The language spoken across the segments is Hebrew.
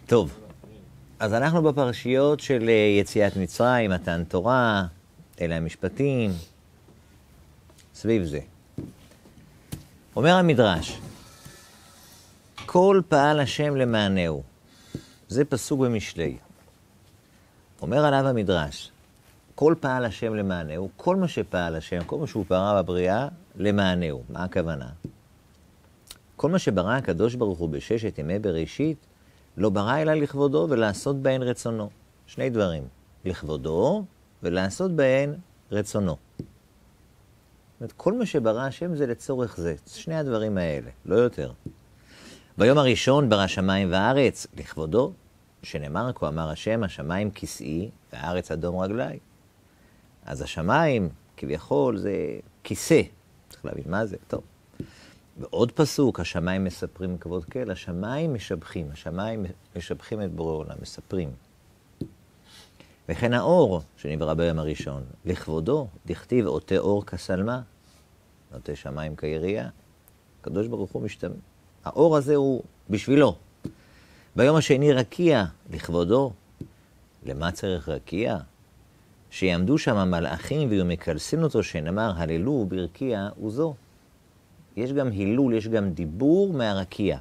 טוב, אז אנחנו בפרשיות של יציאת מצרים, מתן תורה, אלה המשפטים, סביב זה. אומר המדרש, כל פעל השם למענהו. זה פסוק במשלי. אומר עליו המדרש, כל פעל השם למענהו, כל מה שפעל השם, כל מה שהוא פרה בבריאה, למענהו. מה הכוונה? כל מה שברא הקדוש ברוך הוא בששת ימי בראשית, לא ברא אלא לכבודו ולעשות בהן רצונו. שני דברים, לכבודו ולעשות בהן רצונו. זאת אומרת, כל מה שברא השם זה לצורך זה, שני הדברים האלה, לא יותר. ביום הראשון ברא שמיים וארץ לכבודו, שנאמר כה אמר השם, השמיים כיסאי והארץ אדום רגלי. אז השמיים כביכול זה כיסא, צריך להבין מה זה, טוב. ועוד פסוק, השמיים מספרים כבוד כל, השמיים משבחים את בורא עולם, מספרים. וכן האור שנברא ביום הראשון, לכבודו, דכתיב עוטה אור כסלמה, עוטה שמיים כירייה. הקדוש ברוך הוא משתמש. האור הזה הוא בשבילו. ביום השני רקיע, לכבודו. למה צריך רקיע? שיעמדו שם המלאכים ויהיו מקלסין אותו, שנאמר הללו ברקיע וזו. יש גם הילול, יש גם דיבור מהרקיע.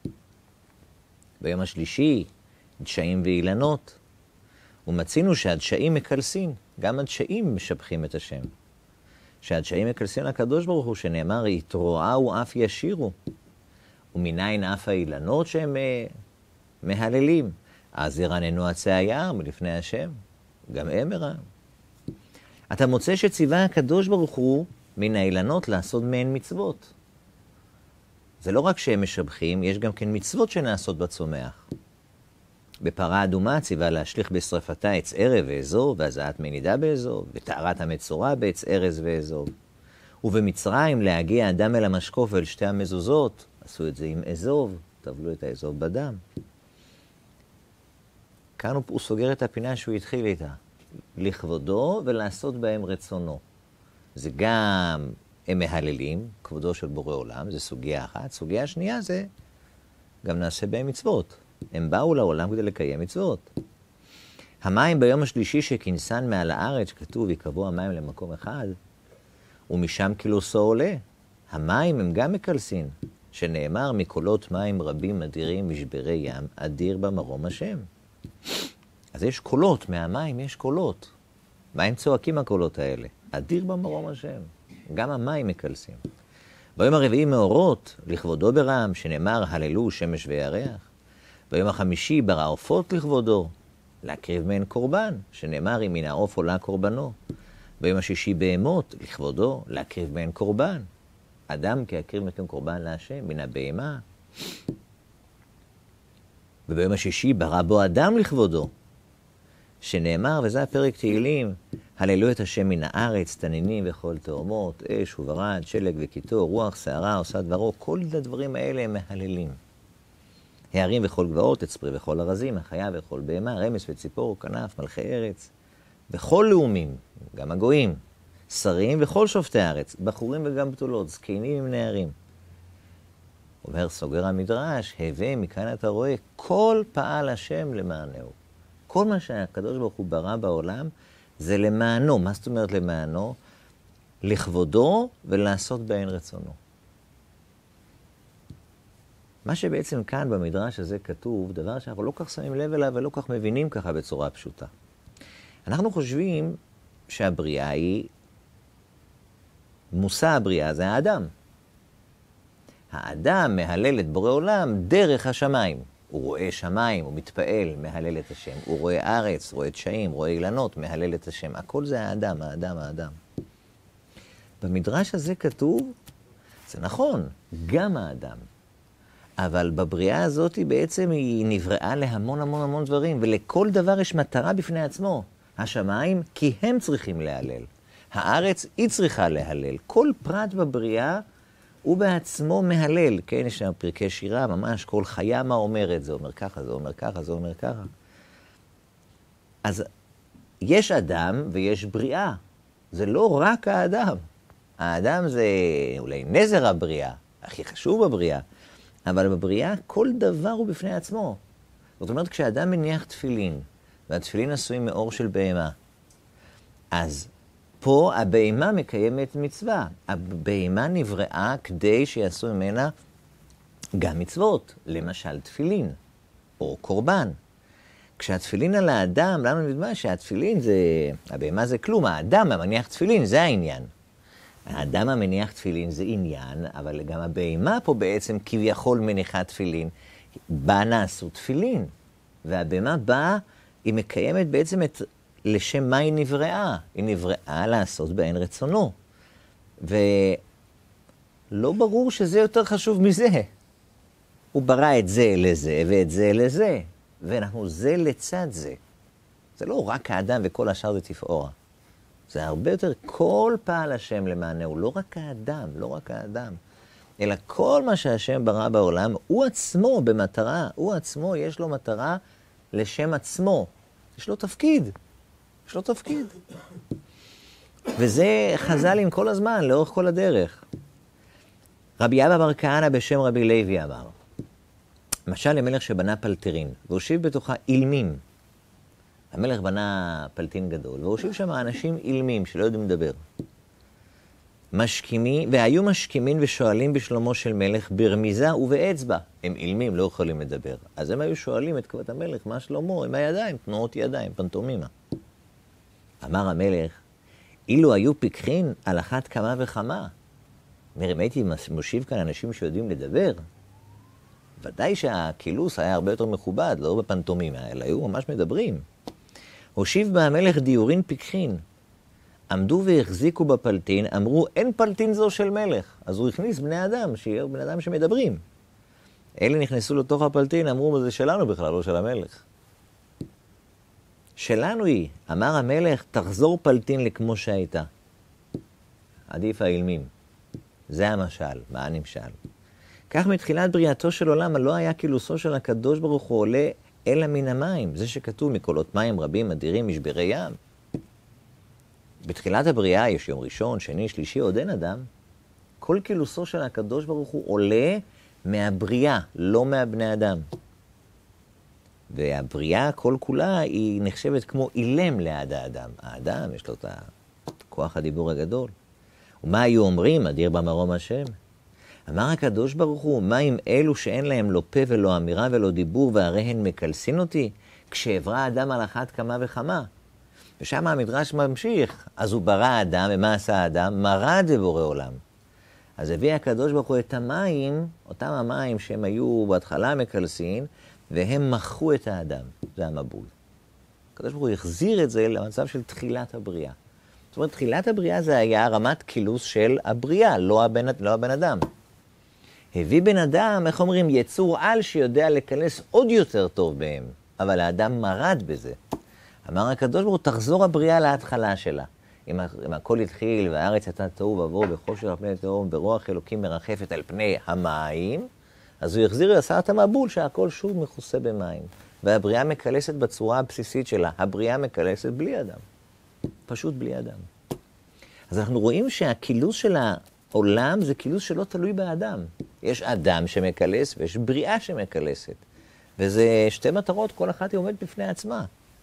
ביום השלישי, דשאים ואילנות. ומצינו שהדשאים מקלסין, גם הדשאים משבחים את השם. שהדשאים מקלסין הקדוש ברוך הוא, שנאמר, יתרועו אף ישירו. ומניין אף האילנות שהם מהללים. אז ירננו עצי היער מלפני השם, גם הם מרם. אתה מוצא שציווה הקדוש ברוך הוא מן האילנות לעשות מהן מצוות. זה לא רק שהם משבחים, יש גם כן מצוות שנעשות בצומח. בפרה אדומה ציווה להשליך בשרפתה עץ ערב ואזוב, והזעת מנידה באזוב, וטהרת המצורע בעץ ארז ואזוב. ובמצרים להגיע אדם אל המשקוף ואל שתי המזוזות, עשו את זה עם אזוב, טבלו את האזוב בדם. כאן הוא סוגר את הפינה שהוא התחיל איתה. לכבודו ולעשות בהם רצונו. זה גם הם מהללים, כבודו של בורא עולם, זה סוגיה אחת. סוגיה שנייה זה גם נעשה בהם מצוות. הם באו לעולם כדי לקיים מצוות. המים ביום השלישי שכינסן מעל הארץ, כתוב, יקבעו המים למקום אחד, ומשם קילוסו עולה. המים הם גם מקלסין, שנאמר מקולות מים רבים אדירים משברי ים, אדיר במרום השם. אז יש קולות, מהמים יש קולות. מה הם צועקים הקולות האלה? אדיר במרום השם. גם המים מקלסים. ביום הרביעי מאורות, לכבודו ברם, שנאמר הללו שמש וירח. ביום החמישי ברא עופות לכבודו, להקריב מהן קורבן, שנאמר אם מן העוף עולה קורבנו. ביום השישי בהמות, לכבודו, להקריב מהן קורבן. אדם כי יקריב מכם קורבן להשם, מן הבהמה. וביום השישי ברא בו אדם לכבודו, שנאמר, וזה הפרק תהילים, הללו את השם מן הארץ, תנינים וכל תאומות, אש וברד, שלג וקיטור, רוח, שערה, עושה דברו, כל הדברים האלה הם מהללים. הערים וכל גבעות, עצפרי וכל ארזים, החיה וכל בהמה, רמס וציפור, כנף, מלכי ארץ, וכל לאומים, גם הגויים, שרים וכל שופטי הארץ, בחורים וגם בתולות, זקנים עם נערים. אומר סוגר המדרש, הווה מכאן אתה רואה, כל פעל השם למענהו. כל מה שהקדוש ברוך הוא ברא בעולם, זה למענו. מה זאת אומרת למענו? לכבודו ולעשות בהן רצונו. מה שבעצם כאן במדרש הזה כתוב, דבר שאנחנו לא כך שמים לב אליו ולא כך מבינים ככה בצורה פשוטה. אנחנו חושבים שהבריאה היא, מושא הבריאה זה האדם. האדם מהלל את בורא עולם דרך השמיים. הוא רואה שמיים, הוא מתפעל, מהלל את השם. הוא רואה ארץ, רואה דשאים, רואה אילנות, מהלל את השם. הכל זה האדם, האדם, האדם. במדרש הזה כתוב, זה נכון, גם האדם. אבל בבריאה הזאת בעצם היא נבראה להמון המון המון דברים, ולכל דבר יש מטרה בפני עצמו. השמיים, כי הם צריכים להלל. הארץ, היא צריכה להלל. כל פרט בבריאה, הוא בעצמו מהלל, כן, יש שם פרקי שירה, ממש כל חיה מה אומרת, זה אומר ככה, זה אומר ככה, זה אומר ככה. אז יש אדם ויש בריאה, זה לא רק האדם. האדם זה אולי נזר הבריאה, הכי חשוב בבריאה, אבל בבריאה כל דבר הוא בפני עצמו. זאת אומרת, כשאדם מניח תפילין, והתפילין עשויים מאור של בהמה, אז פה הבהמה מקיימת מצווה. הבהמה נבראה כדי שיעשו ממנה גם מצוות, למשל תפילין, או קורבן. כשהתפילין על האדם, לנו נדמה שהתפילין זה, הבהמה זה כלום, האדם המניח תפילין, זה העניין. האדם המניח תפילין זה עניין, אבל גם הבהמה פה בעצם כביכול מניחה תפילין. בה נעשו תפילין, והבהמה באה, היא מקיימת בעצם את לשם מה היא נבראה. היא נבראה לעשות בהן רצונו. ולא ברור שזה יותר חשוב מזה. הוא ברא את זה לזה ואת זה לזה, ואנחנו זה לצד זה. זה לא רק האדם וכל השאר זה תפאורה. זה הרבה יותר כל פעל השם למענהו, לא רק האדם, לא רק האדם, אלא כל מה שהשם ברא בעולם, הוא עצמו במטרה, הוא עצמו יש לו מטרה לשם עצמו. יש לו תפקיד, יש לו תפקיד. וזה חז"לים כל הזמן, לאורך כל הדרך. רבי אבא בר כהנא בשם רבי לוי אמר, משל למלך שבנה פלטרין, והושיב בתוכה אילמים. המלך בנה פלטין גדול, והושיב שם אנשים אילמים שלא יודעים לדבר. והיו משכימים ושואלים בשלומו של מלך ברמיזה ובאצבע. הם אילמים, לא יכולים לדבר. אז הם היו שואלים את כבוד המלך, מה שלמה? עם הידיים, תנועות ידיים, פנטומימה. אמר המלך, אילו היו פיקחין על אחת כמה וכמה. אם הייתי מושיב כאן אנשים שיודעים לדבר, ודאי שהכילוס היה הרבה יותר מכובד, לא בפנטומימה, אלא היו ממש מדברים. הושיב בה המלך דיורין פיקחין. עמדו והחזיקו בפלטין, אמרו, אין פלטין זו של מלך. אז הוא הכניס בני אדם, שיהיו בני אדם שמדברים. אלה נכנסו לתוך הפלטין, אמרו, זה שלנו בכלל, לא של המלך. שלנו היא, אמר המלך, תחזור פלטין לכמו שהייתה. עדיף האילמים. זה המשל, מה הנמשל? כך מתחילת בריאתו של עולם, לא היה כילוסו של הקדוש ברוך הוא עולה אלא מן המים. זה שכתוב מקולות מים רבים, אדירים, משברי ים. בתחילת הבריאה יש יום ראשון, שני, שלישי, עוד אין אדם. כל כילוסו של הקדוש ברוך הוא עולה מהבריאה, לא מהבני אדם. והבריאה כל כולה היא נחשבת כמו אילם ליד האדם. האדם יש לו את כוח הדיבור הגדול. ומה היו אומרים? אדיר במרום השם. אמר הקדוש ברוך הוא, מה עם אלו שאין להם לא פה ולא אמירה ולא דיבור, והרי הן מקלסין אותי, כשעברה האדם על אחת כמה וכמה. ושם המדרש ממשיך, אז הוא ברא האדם, ומה עשה האדם? מרד לבורא עולם. אז הביא הקדוש ברוך הוא את המים, אותם המים שהם היו בהתחלה מקלסין, והם מחו את האדם, זה המבול. הקדוש ברוך הוא החזיר את זה למצב של תחילת הבריאה. זאת אומרת, תחילת הבריאה זה היה רמת כילוס של הבריאה, לא הבן אדם. הביא בן אדם, איך אומרים, יצור על שיודע לקלס עוד יותר טוב בהם, אבל האדם מרד בזה. אמר הקדוש ברוך הוא, תחזור הבריאה להתחלה שלה. אם הכל התחיל והארץ הייתה תוהו ובוהו בחושך על פני תהום, ברוח אלוקים מרחפת על פני המים, אז הוא החזיר עשה את המבול שהכל שוב מכוסה במים. והבריאה מקלסת בצורה הבסיסית שלה. הבריאה מקלסת בלי אדם. פשוט בלי אדם. אז אנחנו רואים שהכילוס של העולם זה כילוס שלא תלוי באדם. יש אדם שמקלס ויש בריאה שמקלסת. וזה שתי מטרות, כל אחת היא עומדת בפני עצמה.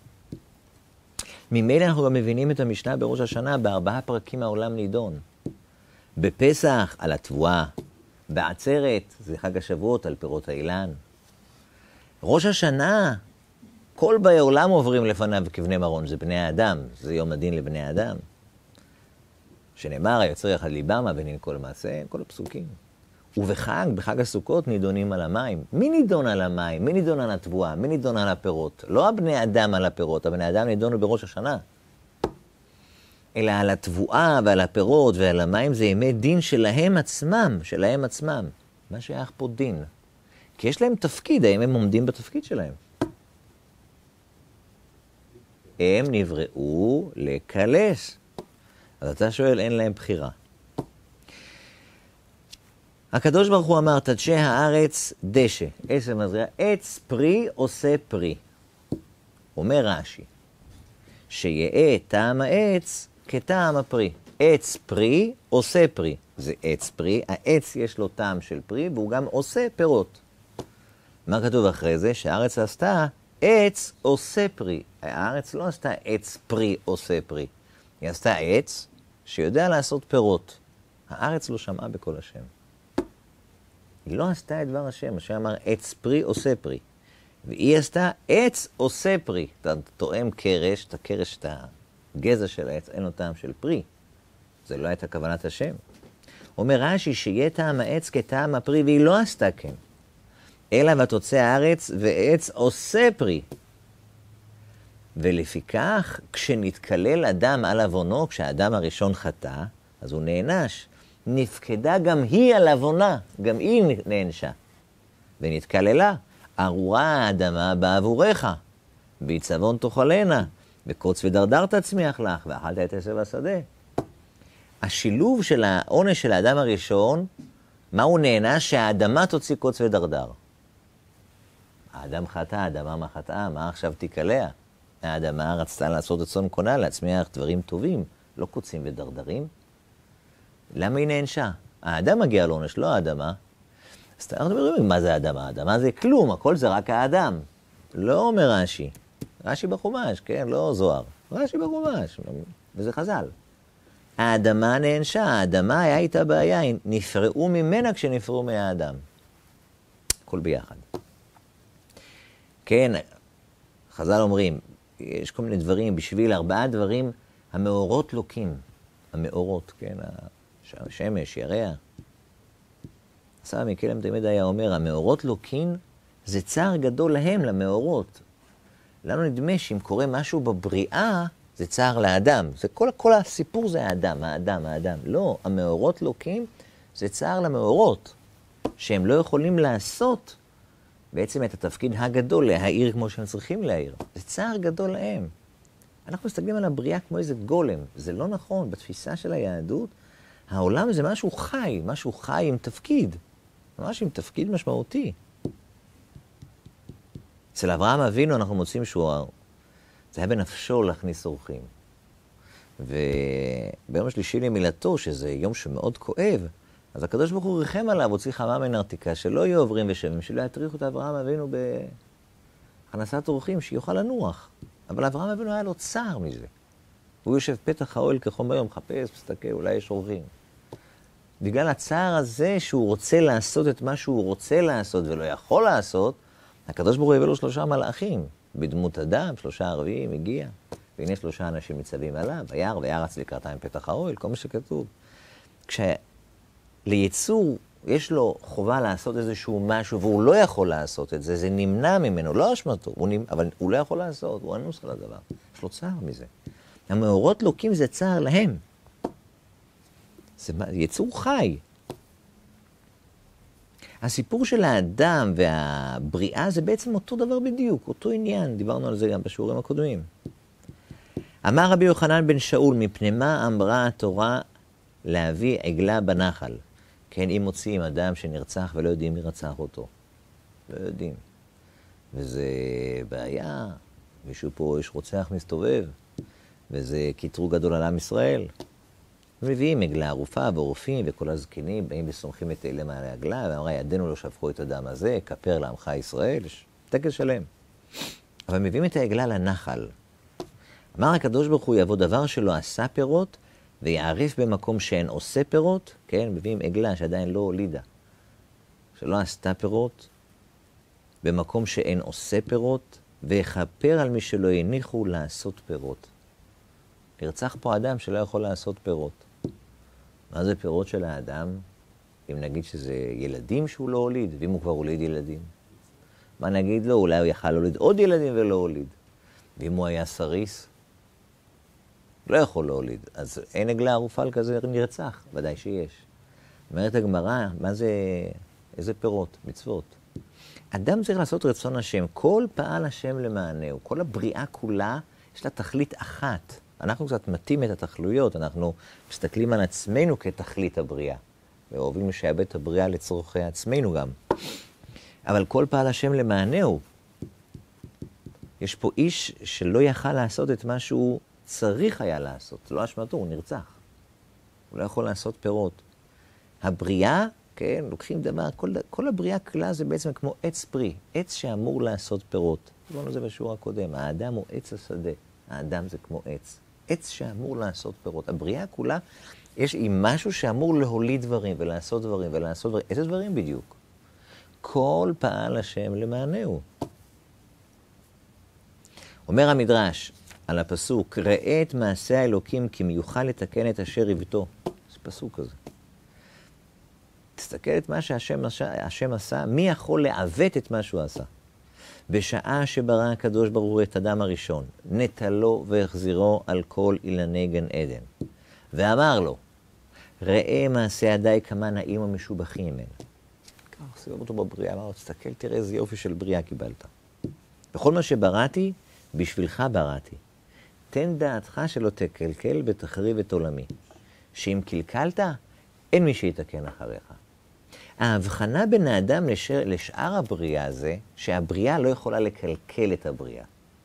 ממילא אנחנו גם מבינים את המשנה בראש השנה, ב4 פרקים העולם נידון. בפסח על התבואה, בעצרת, זה חג השבועות על פירות האילן. ראש השנה, כל באי עולם עוברים לפניו כבני מרון, זה בני האדם, זה יום הדין לבני האדם. שנאמר, היוצר יחד ליבם, הבנין כל מעשה, כל הפסוקים. בחג הסוכות נידונים על המים. מי נידון על המים? מי נידון על התבואה? מי נידון על הפירות? לא הבני אדם על הפירות, הבני אדם נידונו בראש השנה. אלא על התבואה ועל הפירות ועל המים זה ימי דין שלהם עצמם. מה שייך פה דין? כי יש להם תפקיד, האם הם עומדים בתפקיד שלהם? הם נבראו לקלס. אז אתה שואל, אין להם בחירה. הקדוש ברוך הוא אמר, תדשי הארץ דשא, עץ ומזריע, עץ פרי עושה פרי. אומר רש"י, שיהיה טעם העץ כטעם הפרי. עץ פרי עושה פרי. זה עץ פרי, העץ יש לו טעם של פרי, והוא גם עושה פירות. מה כתוב אחרי זה? שהארץ עשתה עץ עושה פרי. הארץ לא עשתה עץ פרי עושה פרי. היא עשתה עץ שיודע לעשות פירות. הארץ לא שמעה בקול השם. היא לא עשתה את דבר השם. השם אמר עץ פרי עושה פרי. והיא עשתה עץ עושה פרי. אתה תואם קרש, את הקרש, את הגזע של העץ, אין לו טעם של פרי. זה לא הייתה כוונת השם. אומר רש"י שיהיה טעם העץ כטעם הפרי, והיא לא עשתה כן. אלא ותוצא הארץ ועץ עושה פרי. ולפיכך, כשנתקלל אדם על עוונו, כשהאדם הראשון חטא, אז הוא נענש. נפקדה גם היא על עוונה, גם היא נענשה. ונתקללה, ארורה האדמה בעבורך, בעצבון תאכלנה, בקוץ ודרדר תצמיח לך, ואכלת את עשב השדה. השילוב של העונש של האדם הראשון, מה הוא נענש? שהאדמה תוציא קוץ ודרדר. האדם חטא, האדמה מה חטאה, מה עכשיו תיקלע? האדמה רצתה לעשות את צאן קונה, להצמיח דברים טובים, לא קוצים ודרדרים. למה היא נענשה? האדם מגיע לעונש, לא האדמה. אז אנחנו אומרים, מה זה האדמה? האדמה זה כלום, הכל זה רק האדם. לא אומר רש"י. רש"י בחומש, כן, לא זוהר. רש"י בחומש, וזה חז"ל. האדמה נענשה, האדמה היה איתה בעיה, נפרעו ממנה כשנפרעו מהאדם. הכל ביחד. כן, חז"ל אומרים, יש כל מיני דברים, בשביל 4 דברים, המאורות לוקים. המאורות, כן, השמש, ירח. הסבא מקלם תמיד היה אומר, המאורות לוקין זה צער גדול להם, למאורות. לנו נדמה שאם קורה משהו בבריאה, זה צער לאדם. זה כל הסיפור זה האדם, האדם, האדם. לא, המאורות לוקים זה צער למאורות, שהם לא יכולים לעשות בעצם את התפקיד הגדול, להעיר כמו שהם צריכים להעיר. זה צער גדול להם. אנחנו מסתכלים על הבריאה כמו איזה גולם. זה לא נכון. בתפיסה של היהדות, העולם זה משהו חי עם תפקיד. ממש עם תפקיד משמעותי. אצל אברהם אבינו אנחנו מוצאים זה היה בנפשו להכניס אורחים. וביום השלישי למילתו, שזה יום שמאוד כואב, אז הקדוש ברוך הוא ריחם עליו, הוציא חמה מנרתיקה, שלא יהיו עוברים ושבים, שלא יטריחו את אברהם אבינו בהכנסת אורחים, שיוכל לנוח. אבל אברהם אבינו היה לו צער מזה. הוא יושב פתח האוהל כחום ביום, מחפש, מסתכל, אולי יש אורחים. בגלל הצער הזה שהוא רוצה לעשות את מה שהוא רוצה לעשות ולא יכול לעשות, הקדוש ברוך הוא הביא לו 3 מלאכים, בדמות אדם, 3 ערבים, הגיע. והנה 3 אנשים ניצבים עליו, וירא וירץ לקראתם פתח האוהל, כל מה שכתוב. כשליצור יש לו חובה לעשות איזשהו משהו, והוא לא יכול לעשות את זה, זה נמנע ממנו, לא אשמתו, אבל הוא לא יכול לעשות, הוא אנוס על הדבר. יש לו צער מזה. המאורות לוקים זה צער להם. זה יצור חי. הסיפור של האדם והבריאה זה בעצם אותו דבר בדיוק, אותו עניין. דיברנו על זה גם בשיעורים הקודמים. אמר רבי יוחנן בן שאול, מפני מה אמרה התורה להביא עגלה בנחל? כן, אם מוצאים אדם שנרצח ולא יודעים מי רצח אותו. לא יודעים. וזה בעיה. מישהו פה יש רוצח מסתובב. וזה קיטרוג גדול על עם ישראל. מביאים עגלה ערופה ורופאים וכל הזקנים באים וסומכים את אלה מעל העגלה, ואמרה ידינו לא שפכו את הדם הזה, כפר לעמך ישראל, יש טקס שלם. אבל מביאים את העגלה לנחל. אמר הקדוש ברוך הוא יבוא דבר שלא עשה פירות, ויעריף במקום שאין עושה פירות, כן, מביאים עגלה שעדיין לא הולידה, שלא עשתה פירות, במקום שאין עושה פירות, ויכפר על מי שלא הניחו לעשות פירות. נרצח פה אדם שלא יכול לעשות פירות. מה זה פירות של האדם? אם נגיד שזה ילדים שהוא לא הוליד, ואם הוא כבר הוליד ילדים. מה נגיד לו? אולי הוא יכל להוליד עוד ילדים ולא הוליד. ואם הוא היה סריס, לא יכול להוליד. אז אין עגלה ערופה על כזה נרצח, ודאי שיש. אומרת הגמרא, מה זה, איזה פירות? מצוות. אדם צריך לעשות רצון השם. כל פעל השם למענהו. כל הבריאה כולה, יש לה תכלית אחת. אנחנו קצת מתאים את התכלויות, אנחנו מסתכלים על עצמנו כתכלית הבריאה. ואוהבים לשעבד את הבריאה לצורכי עצמנו גם. אבל כל פעל השם למענהו. יש פה איש שלא יכל לעשות את מה שהוא צריך היה לעשות. לא אשמתו, הוא נרצח. הוא לא יכול לעשות פירות. הבריאה כן, לוקחים דבר, כל הבריאה כולה זה בעצם כמו עץ פרי, עץ שאמור לעשות פירות. דיברנו על זה בשיעור הקודם, האדם הוא עץ השדה, האדם זה כמו עץ. עץ שאמור לעשות פירות. הבריאה כולה, יש עם משהו שאמור להוליד דברים ולעשות דברים ולעשות דברים. איזה דברים בדיוק? כל פעל השם למענהו. אומר המדרש על הפסוק, ראה את מעשה האלוקים כי מיוחד לתקן את אשר יבטו. זה פסוק כזה. תסתכל את מה שהשם עשה, מי יכול לעוות את מה שהוא עשה? בשעה שברא הקדוש ברוך הוא את אדם הראשון, נטלו והחזירו על כל אילני גן עדן. ואמר לו, ראה מעשה ידיי כמה נעים ומשובחים ממנו. כך סיבב אותו בבריאה, אמר לו, תסתכל, תראה איזה יופי של בריאה קיבלת. בכל מה שבראתי, בשבילך בראתי. תן דעתך שלא תקלקל ותחריב את עולמי. שאם קלקלת, אין מי שיתקן אחריך. ההבחנה בין האדם לשאר הבריאה זה, שהבריאה לא יכולה לקלקל את הבריאה.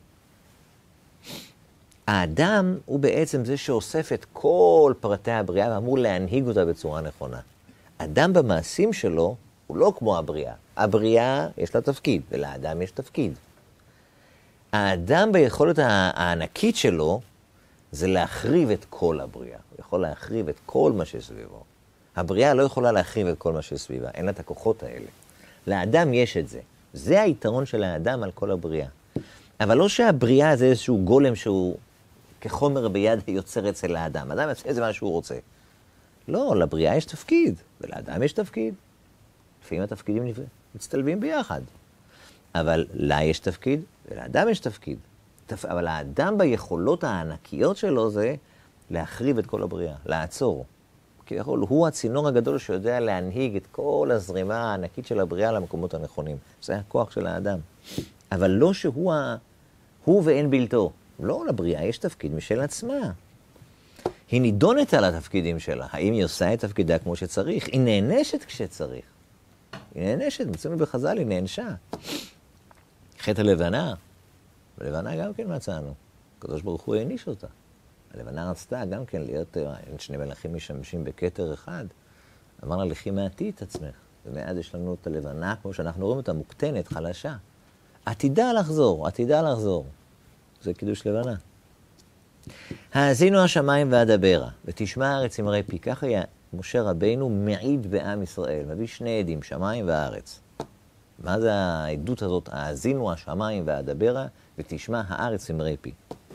האדם הוא בעצם זה שאוסף את כל פרטי הבריאה ואמור להנהיג אותה בצורה נכונה. אדם במעשים שלו הוא לא כמו הבריאה. הבריאה יש לה תפקיד, ולאדם יש תפקיד. האדם ביכולת הענקית שלו זה להחריב את כל הבריאה. הוא יכול להחריב את כל מה שסביבו. הבריאה לא יכולה להחריב את כל מה שסביבה, אין לה את הכוחות האלה. לאדם יש את זה. זה היתרון של האדם על כל הבריאה. אבל לא שהבריאה זה איזשהו גולם שהוא כחומר ביד יוצר אצל האדם. האדם יעשה איזה מה שהוא רוצה. לא, לבריאה יש תפקיד, ולאדם יש תפקיד. לפעמים התפקידים מצטלבים ביחד. אבל לה יש תפקיד, ולאדם יש תפקיד. אבל האדם ביכולות הענקיות שלו זה להחריב את כל הבריאה, לעצור. כביכול, הוא הצינור הגדול שיודע להנהיג את כל הזרימה הענקית של הבריאה למקומות הנכונים. זה הכוח של האדם. אבל לא שהוא הוא ואין בלתו. לא, לבריאה יש תפקיד משל עצמה. היא נידונת על התפקידים שלה. האם היא עושה את תפקידה כמו שצריך? היא נענשת כשצריך. היא נענשת, מצאנו בחז"ל, היא נענשה. חטא הלבנה. בלבנה גם כן מצאנו. הקדוש ברוך הוא העניש אותה. הלבנה רצתה גם כן להיות, שני מלאכים משמשים בכתר אחד. אמר לה, לכי מעטי את עצמך. ומאז יש לנו את הלבנה, כמו שאנחנו רואים אותה, מוקטנת, חלשה. עתידה לחזור, עתידה לחזור. זה קידוש לבנה. האזינו השמיים ואדברה, ותשמע הארץ אמרי פי. כך היה משה רבינו מעיד בעם ישראל, מביא שני עדים, שמיים וארץ. מה זה העדות הזאת? האזינו השמיים ואדברה, ותשמע הארץ אמרי פי.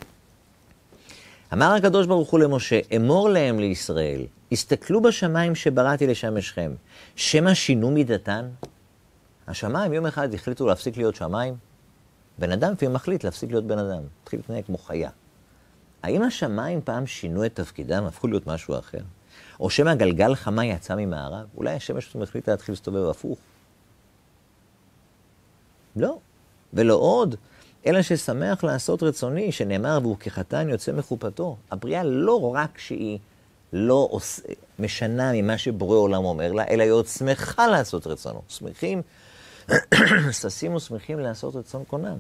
אמר הקדוש ברוך הוא למשה, אמור להם לישראל, הסתכלו בשמיים שבראתי לשמשכם, שמא שינו מידתן. השמיים יום אחד החליטו להפסיק להיות שמיים, בן אדם לפעמים מחליט להפסיק להיות בן אדם, התחיל להתנהג כמו חיה. האם השמיים פעם שינו את תפקידם, הפכו להיות משהו אחר? או שמא גלגל חמה יצא ממערב? אולי השמש מחליטה להתחיל להסתובב הפוך? לא, ולא עוד. אלא ששמח לעשות רצוני, שנאמר, והוא כחתן יוצא מחופתו. הבריאה לא רק שהיא לא משנה ממה שבורא עולם אומר לה, אלא היא עוד שמחה לעשות רצונו. שמחים, ששים ושמחים לעשות רצון קונם.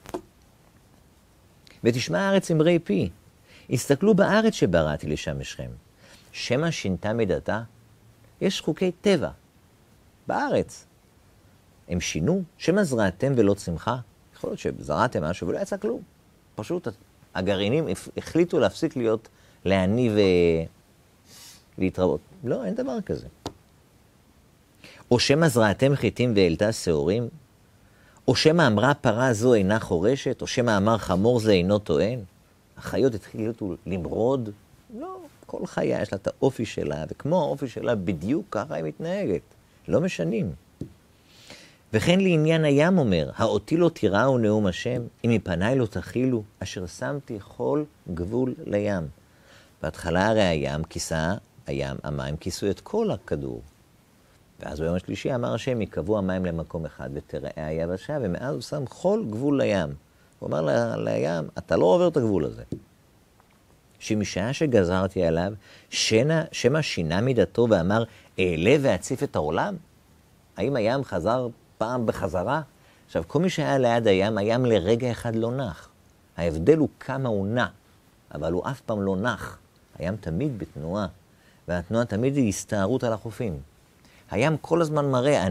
ותשמע הארץ אמרי פי, הסתכלו בארץ שבראתי לשמשכם. שמא שינתה מידתה, יש חוקי טבע בארץ. הם שינו, שמא זרעתם ולא צמחה. יכול להיות שזרעתם משהו ולא יצא כלום. פשוט הגרעינים החליטו להפסיק להיות להניב ולהתראות. לא, אין דבר כזה. או שמא זרעתם חיטים והעלתה שעורים, או שמא אמרה פרה זו אינה חורשת, או שמא אמר חמור זה אינו טוען. החיות התחילו למרוד. לא, כל חיה יש לה את האופי שלה, וכמו האופי שלה בדיוק ככה היא מתנהגת. לא משנים. וכן לעניין הים אומר, האותי לא תיראו נאום השם, אם מפניי לא תחילו, אשר שמתי כל גבול לים. בהתחלה הרי הים כיסה, המים כיסו את כל הכדור. ואז ביום השלישי אמר השם, יקבעו המים למקום אחד ותראה היבשה, ומאז הוא שם כל גבול לים. הוא אמר לים, אתה לא עובר את הגבול הזה. שמשעה שגזרתי עליו, שמא שינה מידתו ואמר, אעלה ואציף את העולם? האם הים חזר פעם בחזרה? עכשיו, כל מי שהיה ליד הים לרגע אחד לא נח. ההבדל הוא כמה הוא נע, אבל הוא אף פעם לא נח. הים תמיד בתנועה, והתנועה תמיד היא הסתערות על החופים. הים כל הזמן מראה,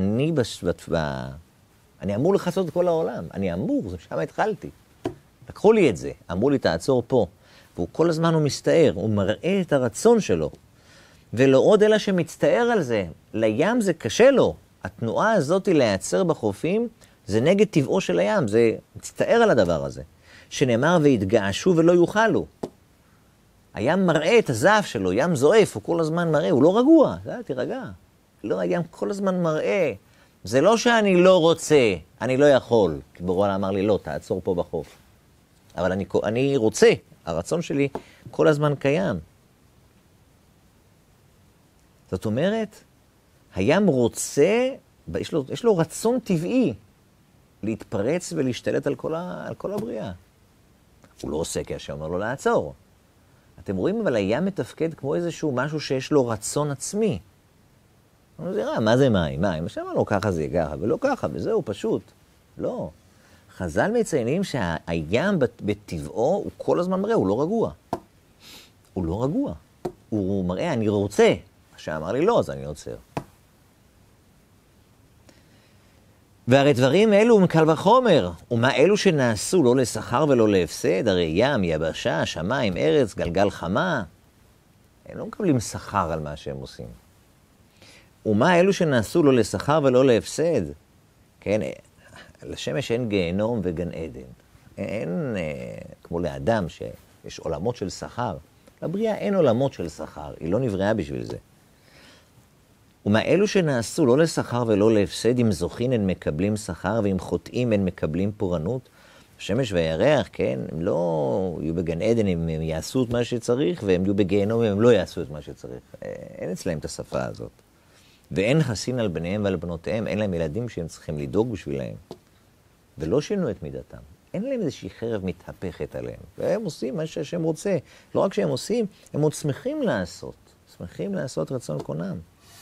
אני אמור לחצות את כל העולם, אני אמור, שם התחלתי. לקחו לי את זה, אמרו לי תעצור פה, והוא כל הזמן הוא מסתער, הוא מראה את הרצון שלו. ולא עוד אלא שמצטער על זה, לים זה קשה לו. התנועה הזאת להיעצר בחופים, זה נגד טבעו של הים, זה מצטער על הדבר הזה. שנאמר והתגעשו ולא יוכלו. הים מראה את הזעף שלו, ים זועף, הוא כל הזמן מראה, הוא לא רגוע, תירגע. לא, הים כל הזמן מראה. זה לא שאני לא רוצה, אני לא יכול. כי ברור אמר לי, לא, תעצור פה בחוף. אבל אני רוצה, הרצון שלי כל הזמן קיים. זאת אומרת, הים רוצה, יש לו רצון טבעי להתפרץ ולהשתלט על כל הבריאה. הוא לא עושה כי השם אומר לו לעצור. אתם רואים, אבל הים מתפקד כמו איזשהו משהו שיש לו רצון עצמי. מה זה מים? מים, השם אמר לו ככה זה ככה, ולא ככה, וזהו פשוט. לא. חז"ל מציינים שהים בטבעו הוא כל הזמן מראה, הוא לא רגוע. הוא לא רגוע. הוא מראה, אני רוצה. שאמר לי לא, אז אני עוצר. והרי דברים אלו מקל וחומר, ומה אלו שנעשו לא לשכר ולא להפסד, הרי ים, יבשה, שמיים, ארץ, גלגל חמה, הם לא מקבלים שכר על מה שהם עושים. ומה אלו שנעשו לא לשכר ולא להפסד, כן, לשמש אין גיהנום וגן עדן. אין כמו לאדם שיש עולמות של שכר. לבריאה אין עולמות של שכר, היא לא נבראה בשביל זה. ומה אלו שנעשו לא לשכר ולא להפסד, אם זוכין הם מקבלים שכר, ואם חוטאים הם מקבלים פורענות. השמש והירח, כן, הם לא יהיו בגן עדן, הם יעשו את מה שצריך, והם יהיו בגיהנום, הם לא יעשו את מה שצריך. אין אצלהם את השפה הזאת. ואין חסין על בניהם ועל בנותיהם, אין להם ילדים שהם צריכים לדאוג בשבילהם. ולא שינו את מידתם. אין להם איזושהי חרב מתהפכת עליהם. והם עושים מה שהשם רוצה. לא רק שהם עושים, הם עוד שמחים לעשות. שמחים לעשות רצון קונם.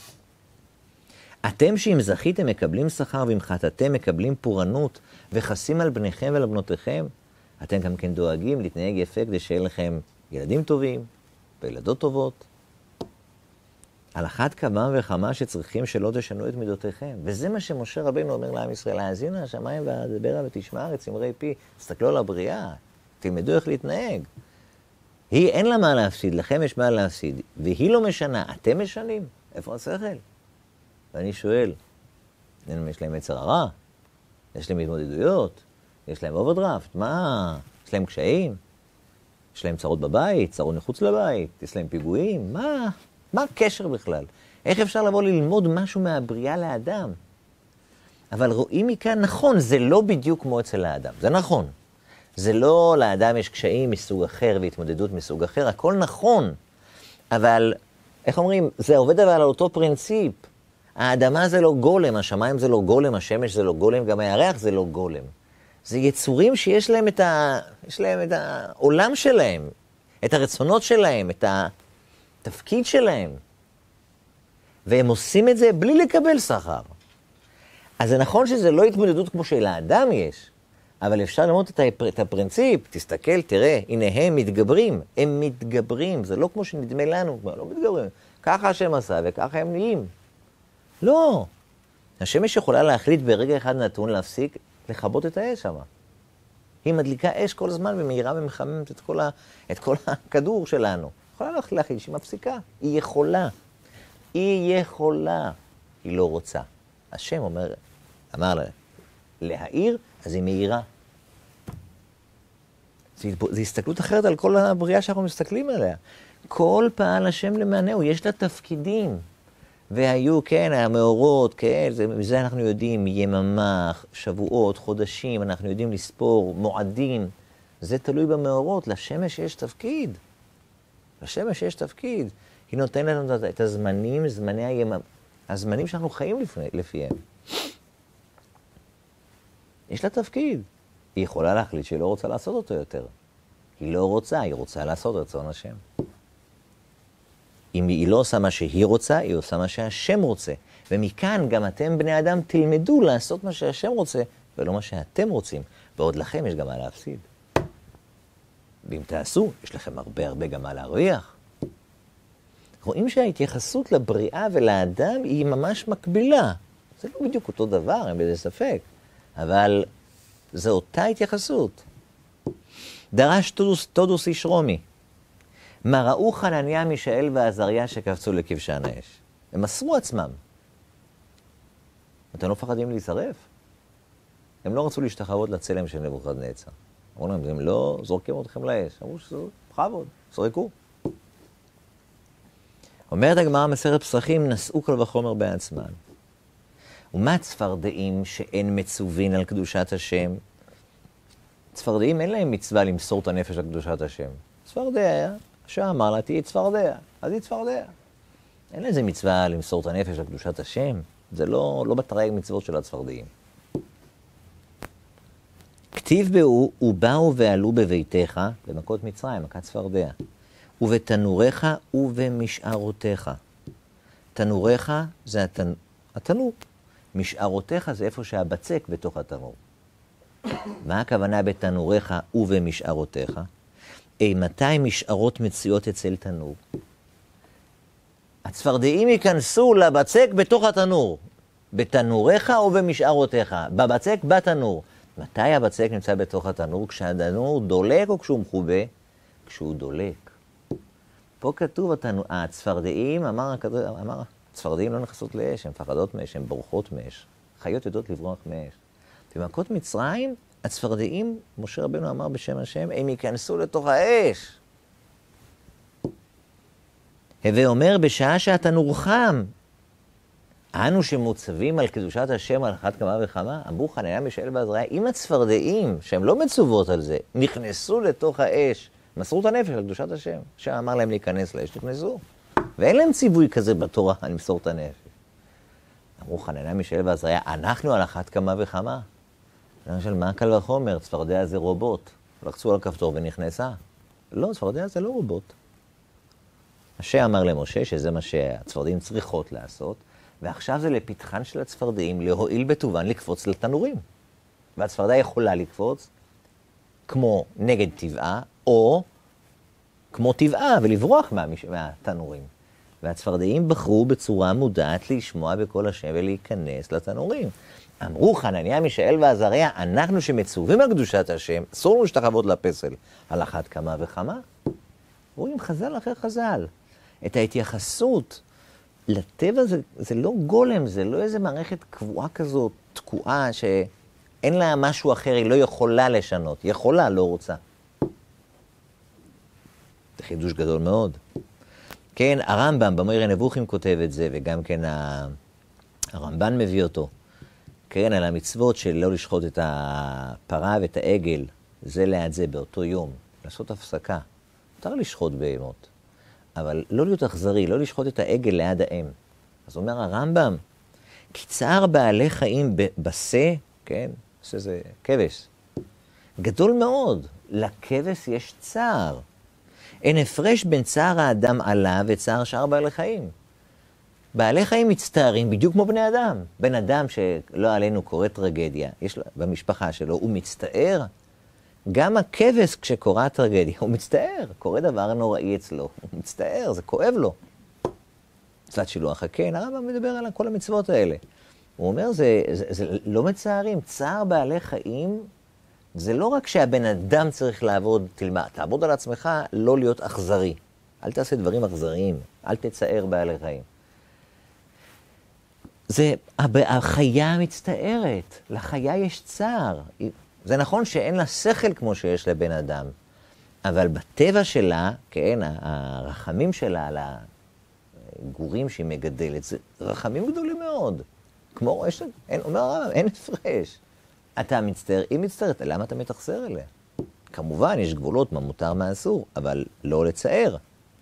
אתם שאם זכיתם מקבלים שכר, ואם חטאתם מקבלים פורענות, וחסים על בניכם ועל בנותיכם, אתם גם כן דואגים להתנהג יפה כדי שיהיה לכם ילדים טובים וילדות טובות. על אחת כמה וכמה שצריכים שלא תשנו את מידותיכם. וזה מה שמשה רבינו אומר לעם ישראל, האזינו השמיים והדברה ותשמע הארץ אמרי פי, תסתכלו על הבריאה, תלמדו איך להתנהג. היא אין לה מה להפסיד, לכם יש מה להפסיד, והיא לא משנה, אתם משנים? איפה השכל? ואני שואל, יש להם יצר הרע? יש להם התמודדויות? יש להם אוברדרפט? מה? יש להם קשיים? יש להם צרות בבית? צרות מחוץ לבית? יש להם פיגועים? מה הקשר בכלל? איך אפשר לבוא ללמוד משהו מהבריאה לאדם? אבל רואים מכאן, נכון, זה לא בדיוק כמו אצל האדם. זה נכון. זה לא, לאדם יש קשיים מסוג אחר והתמודדות מסוג אחר, הכל נכון. אבל, איך אומרים, זה עובד אבל על אותו פרינציפ. האדמה זה לא גולם, השמיים זה לא גולם, השמש זה לא גולם, גם הירח זה לא גולם. זה יצורים שיש להם את העולם שלהם, את הרצונות שלהם, את התפקיד שלהם. והם עושים את זה בלי לקבל שכר. אז זה נכון שזה לא התמודדות כמו שלאדם יש, אבל אפשר ללמוד את הפרינציפ, תסתכל, תראה, הנה הם מתגברים, זה לא כמו שנדמה לנו, לא מתגברים. ככה השם עשה וככה הם נהיים. לא. השמש יכולה להחליט ברגע אחד נתון להפסיק לכבות את האש שם. היא מדליקה אש כל הזמן ומהירה ומחממת את כל הכדור שלנו. יכולה להחליט שהיא מפסיקה. היא יכולה. היא לא רוצה. השם אמר לה, להעיר, אז היא מהירה. זו הסתכלות אחרת על כל הבריאה שאנחנו מסתכלים עליה. כל פעל השם למענהו, יש לה תפקידים. והיו, כן, המאורות, כן, מזה אנחנו יודעים, יממה, שבועות, חודשים, אנחנו יודעים לספור, מועדים. זה תלוי במאורות, לשמש יש תפקיד. לשמש יש תפקיד. היא נותנת לנו את הזמנים, זמני היממה, הזמנים שאנחנו חיים לפיהם. יש לה תפקיד. היא יכולה להחליט שהיא לא רוצה לעשות אותו יותר. היא לא רוצה, היא רוצה לעשות רצון השם. אם היא לא עושה מה שהיא רוצה, היא עושה מה שהשם רוצה. ומכאן גם אתם בני אדם תלמדו לעשות מה שהשם רוצה, ולא מה שאתם רוצים. ועוד לכם יש גם מה להפסיד. ואם תעשו, יש לכם הרבה גם מה להרוויח. רואים שההתייחסות לבריאה ולאדם היא ממש מקבילה. זה לא בדיוק אותו דבר, אין בזה ספק, אבל זו אותה התייחסות. דרש תודוס איש רומי. מה ראו חנניה, מישאל ועזריה שקפצו לכבשן האש? הם מסרו עצמם. אתם לא פחדים להישרף? הם לא רצו להשתחוות לצלם של נבוכדנצר. אמרו להם, הם לא זורקים אתכם לאש. אמרו שזו בכבוד, זרקו. אומרת הגמרא מסכת פסחים, נשאו כל וחומר בעצמן. ומה צפרדעים שאין מצווין על קדושת השם? צפרדעים אין להם מצווה למסור את הנפש על קדושת השם. צפרדע, שאמר לה, תהי צפרדע, אז היא צפרדע. אין לזה מצווה למסור את הנפש על קדושת השם. זה לא בתרי"ג מצוות של הצפרדעים. כתיב בהו, ובאו ועלו בביתך, במכות מצרים, מכת צפרדע. ובתנוריך ובמשערותיך. תנוריך זה התנור. משערותיך זה איפה שהבצק בתוך התנור. מה הכוונה בתנוריך ובמשערותיך? מתי משערות מציאות אצל תנור? הצפרדעים ייכנסו לבצק בתוך התנור. בתנוריך ובמשערותיך. בבצק בתנור. מתי הבצק נמצא בתוך התנור? כשהתנור דולק או כשהוא מחובה? כשהוא דולק. פה כתוב, הצפרדעים, הצפרדעים לא נכנסות לאש, הן מפחדות מאש, הן בורחות מאש. חיות יודעות לברוח מאש. במכות מצרים, הצפרדעים, משה רבנו אמר בשם השם, הם ייכנסו לתוך האש. הווה אומר, בשעה שהתנור חם, אנו שמוצבים על קדושת השם על אחת כמה וכמה, אמרו חנניה, מישאל ועזריה, אם הצפרדעים, שהן לא מצוות על זה, נכנסו לתוך האש, מסרו את הנפש על קדושת השם, שאמר להם להיכנס לאש, נכנסו. ואין להם ציווי כזה בתורה, למסור את הנפש. אמרו חנניה, מישאל ועזריה, אנחנו על אחת כמה וכמה. למשל, מה קל וחומר? צפרדע זה רובוט. לחצו על כפתור ונכנסה. לא, צפרדע זה לא רובוט. משה אמר למשה שזה מה שהצפרדעים צריכות לעשות, ועכשיו זה לפתחן של הצפרדעים להועיל בטובן לקפוץ לתנורים. והצפרדע יכולה לקפוץ כמו נגד טבעה, או כמו טבעה ולברוח מהתנורים. והצפרדעים בחרו בצורה מודעת לשמוע בקול השם ולהיכנס לתנורים. אמרו חנניה, מישאל ועזריה, אנחנו שמצווים על קדושת השם, אסור לנו להשתחוות לפסל, על אחת כמה וכמה. רואים חז"ל אחרי חז"ל. את ההתייחסות לטבע זה לא גולם, זה לא איזה מערכת קבועה כזאת, תקועה, שאין לה משהו אחר, היא לא יכולה לשנות. יכולה, לא רוצה. זה חידוש גדול מאוד. כן, הרמב"ם במוירי נבוכים כותב את זה, וגם כן הרמב"ן מביא אותו. כן, על המצוות של לא לשחוט את הפרה ואת העגל, זה ליד זה באותו יום, לעשות הפסקה. מותר לשחוט בהמות, אבל לא להיות אכזרי, לא לשחוט את העגל ליד האם. אז אומר הרמב"ם, כי צער בעלי חיים בשה, כן, בשה זה כבש, גדול מאוד, לכבש יש צער. אין הפרש בין צער האדם עליו וצער שאר בעלי חיים. בעלי חיים מצטערים בדיוק כמו בני אדם. בן אדם שלא עלינו קורא טרגדיה, יש לו, במשפחה שלו, הוא מצטער. גם הכבש כשקורא טרגדיה, הוא מצטער. קורא דבר נוראי אצלו, הוא מצטער, זה כואב לו. מצוות שילוח הקן, הרמב"ם מדבר על כל המצוות האלה. הוא אומר, זה לא מצערים. צער בעלי חיים, זה לא רק שהבן אדם צריך לעבוד, תעבוד על עצמך, לא להיות אכזרי. אל תעשה דברים אכזריים, אל תצער בעלי חיים. זה, החיה מצטערת, לחיה יש צער. זה נכון שאין לה שכל כמו שיש לבן אדם, אבל בטבע שלה, כן, הרחמים שלה על הגורים שהיא מגדלת, זה רחמים גדולים מאוד. כמו, אומר הרב, אין הפרש. אתה מצטער, היא מצטערת, למה אתה מתאכזר אליה? כמובן, יש גבולות, מה מותר, מה אסור, אבל לא לצער.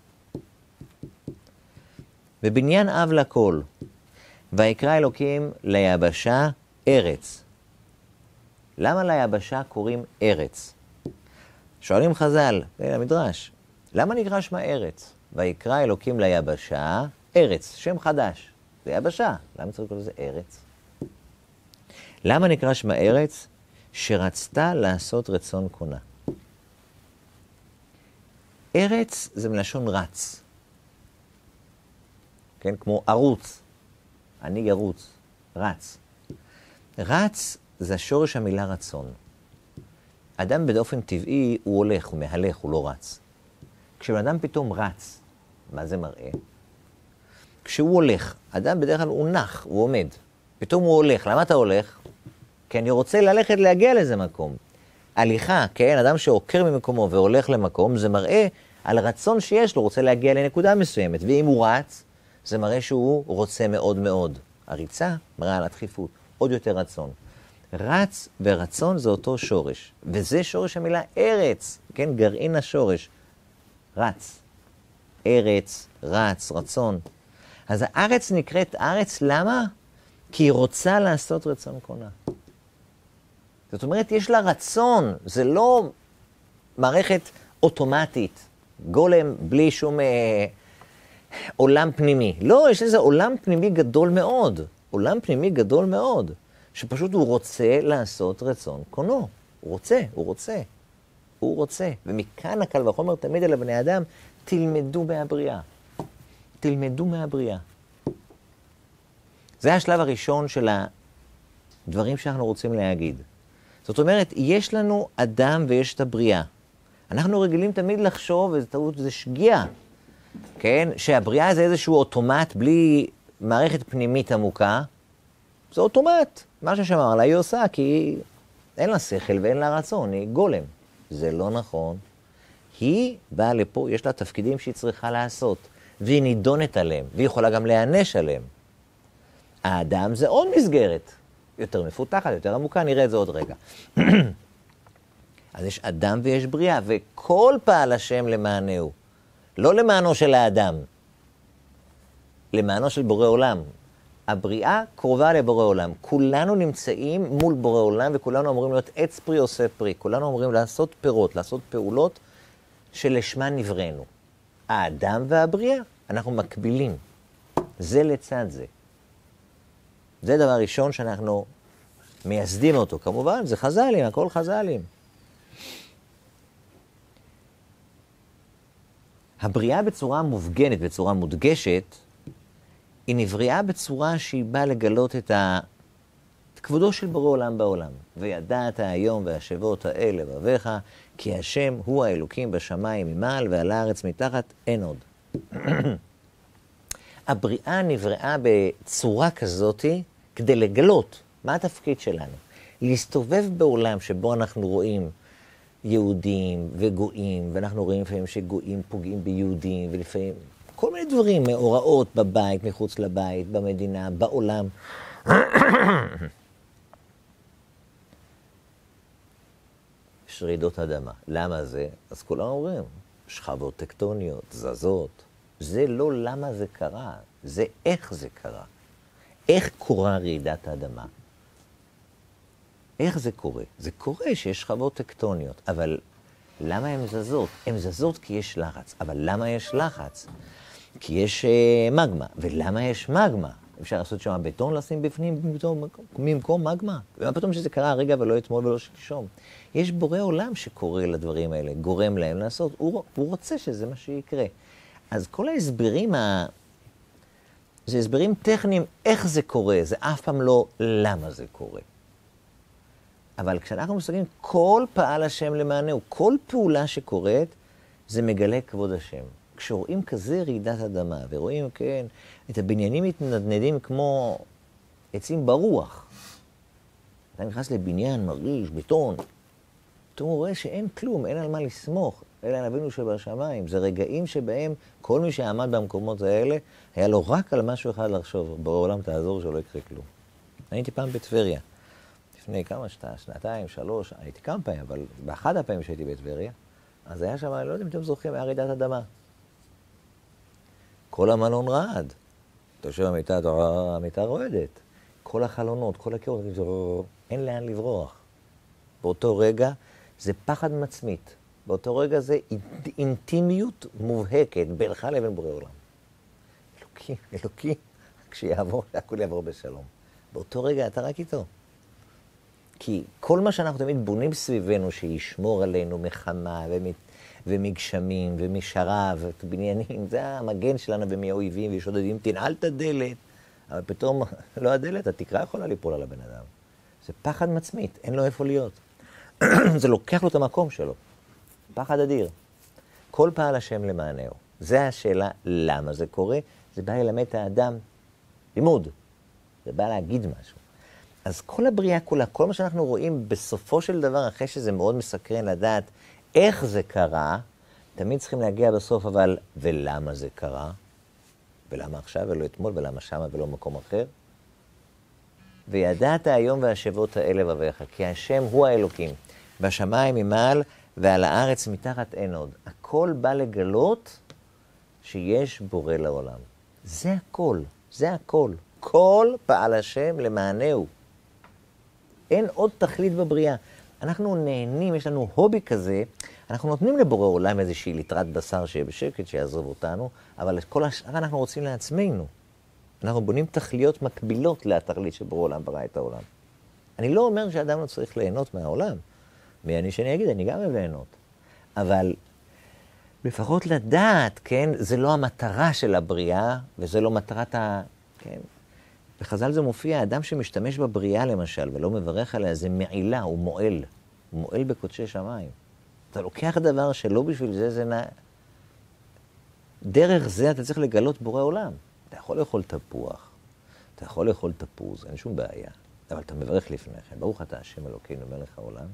בבניין אב לכל, ויקרא אלוקים ליבשה ארץ. למה ליבשה קוראים ארץ? שואלים חז"ל, המדרש, למה נקרא שמה ארץ? ויקרא אלוקים ליבשה ארץ, שם חדש. זה יבשה, למה צריך לקרוא לזה ארץ? למה נקרא שמה ארץ? שרצתה לעשות רצון קונה. ארץ זה מלשון רץ. כן? כמו ערוץ. אני ירוץ, רץ. רץ זה השורש המילה רצון. אדם באופן טבעי הוא הולך, הוא מהלך, הוא לא רץ. כשבן אדם פתאום רץ, מה זה מראה? כשהוא הולך, אדם בדרך כלל הוא נח, הוא עומד. פתאום הוא הולך. למה אתה הולך? כי אני רוצה ללכת להגיע לאיזה מקום. הליכה, כן, אדם שעוקר ממקומו והולך למקום, זה מראה על רצון שיש לו, רוצה להגיע לנקודה מסוימת. ואם הוא רץ, זה מראה שהוא רוצה מאוד מאוד. הריצה מראה על הדחיפות, עוד יותר רצון. רץ ורצון זה אותו שורש, וזה שורש המילה ארץ, כן, גרעין השורש. רץ, ארץ, רץ, רצון. אז הארץ נקראת ארץ, למה? כי היא רוצה לעשות רצון קונה. זאת אומרת, יש לה רצון, זה לא מערכת אוטומטית, גולם בלי שום עולם פנימי. לא, יש לזה עולם פנימי גדול מאוד, עולם פנימי גדול מאוד, שפשוט הוא רוצה לעשות רצון קונו. הוא רוצה, הוא רוצה, הוא רוצה. ומכאן הקל וחומר תמיד אל הבני אדם, תלמדו מהבריאה. תלמדו מהבריאה. זה השלב הראשון של הדברים שאנחנו רוצים להגיד. זאת אומרת, יש לנו אדם ויש את הבריאה. אנחנו רגילים תמיד לחשוב, וזו טעות, זה שגיאה, כן? שהבריאה זה איזשהו אוטומט בלי מערכת פנימית עמוקה. זה אוטומט. מה ששמר לה היא עושה, כי אין לה שכל ואין לה רצון, היא גולם. זה לא נכון. היא באה לפה, יש לה תפקידים שהיא צריכה לעשות, והיא נידונת עליהם, והיא יכולה גם להיענש עליהם. האדם זה עוד מסגרת, יותר מפותחת, יותר עמוקה, נראה את זה עוד רגע. אז יש אדם ויש בריאה, וכל פעל השם למענהו. לא למענו של האדם, למענו של בורא עולם. הבריאה קרובה לבורא עולם. כולנו נמצאים מול בורא עולם, וכולנו אמורים להיות עץ פרי עושה פרי. כולנו אמורים לעשות פירות, לעשות פעולות שלשמן נבראנו. האדם והבריאה, אנחנו מקבילים. זה לצד זה. זה דבר ראשון שאנחנו מייסדים אותו. כמובן, זה חז"לים, הכל חז"לים. הבריאה בצורה מופגנת, בצורה מודגשת, היא נבריאה בצורה שהיא באה לגלות את כבודו של בורא עולם בעולם. וידעת היום והשבות האל לבביך, כי השם הוא האלוקים בשמיים ממעל ועל הארץ מתחת, אין עוד. הבריאה נבראה בצורה כזאת כדי לגלות מה התפקיד שלנו. להסתובב בעולם שבו אנחנו רואים יהודים וגויים, ואנחנו רואים לפעמים שגויים פוגעים ביהודים, ולפעמים כל מיני דברים, מאורעות בבית, מחוץ לבית, במדינה, בעולם. יש רעידות אדמה. למה זה? אז כולם אומרים, שכבות טקטוניות, זזות. זה לא למה זה קרה, זה איך זה קרה. איך קורה רעידת האדמה? איך זה קורה? זה קורה שיש שכבות טקטוניות, אבל למה הן זזות? הן זזות כי יש לחץ. אבל למה יש לחץ? כי יש מגמה. ולמה יש מגמה? אפשר לעשות שם בטון, לשים בפנים במקום מגמה. ומה פתאום שזה קרה הרגע ולא אתמול ולא שלשום? יש בורא עולם שקורא לדברים האלה, גורם להם לעשות. הוא רוצה שזה מה שיקרה. אז כל ההסברים, זה הסברים טכניים איך זה קורה, זה אף פעם לא למה זה קורה. אבל כשאנחנו מסתכלים, כל פעל השם למענהו, כל פעולה שקורית, זה מגלה כבוד השם. כשרואים כזה רעידת אדמה, ורואים, כן, את הבניינים מתנדנדים כמו עצים ברוח. אתה נכנס לבניין, מרגיש, בטון, פתאום הוא רואה שאין כלום, אין על מה לסמוך, אלא על אבינו שבשמיים. זה רגעים שבהם כל מי שעמד במקומות האלה, היה לו רק על משהו אחד לחשוב, בעולם תעזור שלא יקרה כלום. הייתי פעם בטבריה. לפני כמה שנתיים, 3, הייתי כמה פעמים, אבל באחד הפעמים שהייתי בטבריה, אז היה שם, לא יודע אם אתם זוכרים, היה רעידת אדמה. כל המלון רעד. אתה יושב במיטה, המיטה רועדת. כל החלונות, כל הקירות, אין לאן לברוח. באותו רגע זה פחד מצמית. באותו רגע זה אינטימיות מובהקת בינך לבין בורא עולם. אלוקים, כשיעבור, הכל יעבור בשלום. באותו רגע אתה רק איתו. כי כל מה שאנחנו תמיד בונים סביבנו, שישמור עלינו מחמה ומגשמים ומשרב ובניינים, זה המגן שלנו ומאויבים ושודדים, תנעל את הדלת. אבל פתאום, לא הדלת, התקרה יכולה ליפול על הבן אדם. זה פחד מצמית, אין לו איפה להיות. זה לוקח לו את המקום שלו. פחד אדיר. כל פעל השם למענהו. זה השאלה למה זה קורה. זה בא ללמד את האדם לימוד. זה בא להגיד משהו. אז כל הבריאה כולה, כל מה שאנחנו רואים בסופו של דבר, אחרי שזה מאוד מסקרן לדעת איך זה קרה, תמיד צריכים להגיע בסוף, אבל ולמה זה קרה? ולמה עכשיו ולא אתמול, ולמה שמה ולא מקום אחר? וידעת היום והשבות האלה בבך, כי השם הוא האלוקים, בשמיים ממעל ועל הארץ מתחת אין עוד. הכל בא לגלות שיש בורא לעולם. זה הכל, זה הכל. כל פעל השם למענהו. אין עוד תכלית בבריאה. אנחנו נהנים, יש לנו הובי כזה, אנחנו נותנים לבורא עולם איזושהי ליטרת בשר שיהיה בשקט, שיעזוב אותנו, אבל את כל השאר אנחנו רוצים לעצמנו. אנחנו בונים תכליות מקבילות לתכלית שבורא עולם ברא את העולם. אני לא אומר שאדם לא צריך ליהנות מהעולם. שאני אגיד, אני גם אוהב ליהנות. אבל לפחות לדעת, כן, זה לא המטרה של הבריאה, וזה לא מטרת כן. בחז"ל זה מופיע, האדם שמשתמש בבריאה למשל, ולא מברך עליה, זה מעילה, הוא מועל. הוא מועל בקודשי שמיים. אתה לוקח דבר שלא בשביל זה, דרך זה אתה צריך לגלות בורא עולם. אתה יכול לאכול תפוח, אתה יכול לאכול תפוז, אין שום בעיה. אבל אתה מברך לפני כן, ברוך אתה השם אלוקינו מלך העולם.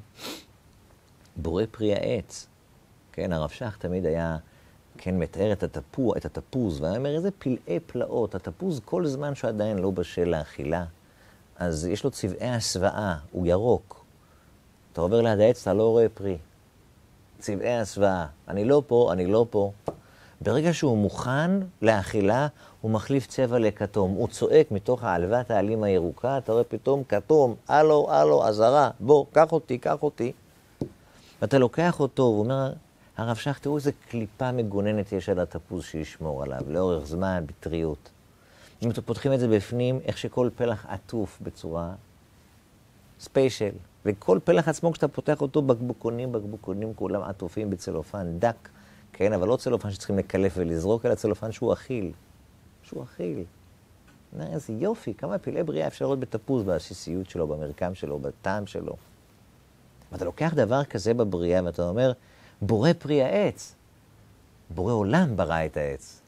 בורא פרי העץ. כן, הרב שך תמיד היה, כן, מתאר את התפוז, והיה אומר, איזה פלאי פלאות. התפוז כל זמן שעדיין לא בשל לאכילה, אז יש לו צבעי הסוואה, הוא ירוק. אתה עובר ליד העץ, אתה לא רואה פרי. צבעי הסוואה, אני לא פה, אני לא פה. ברגע שהוא מוכן לאכילה, הוא מחליף צבע לכתום. הוא צועק מתוך העלבת העלים הירוקה, אתה רואה פתאום כתום, הלו, הלו, עזרה, בוא, קח אותי, קח אותי. ואתה לוקח אותו, הוא אומר, הרב שך, תראו איזה קליפה מגוננת יש על התפוז שישמור עליו, לאורך זמן, בטריות. אם אתם פותחים את זה בפנים, איך שכל פלח עטוף בצורה ספיישל. וכל פלח עצמו, כשאתה פותח אותו, בקבוקונים, כולם עטופים בצלופן דק, כן, אבל לא צלופן שצריכים לקלף ולזרוק, אלא צלופן שהוא אכיל. שהוא אכיל. איזה יופי, כמה פלאי בריאה אפשר לראות בתפוז, בעסיסיות שלו, במרקם שלו, בטעם שלו. ואתה לוקח דבר כזה בבריאה, ואתה אומר, בורא פרי העץ. בורא עולם ברא את העץ.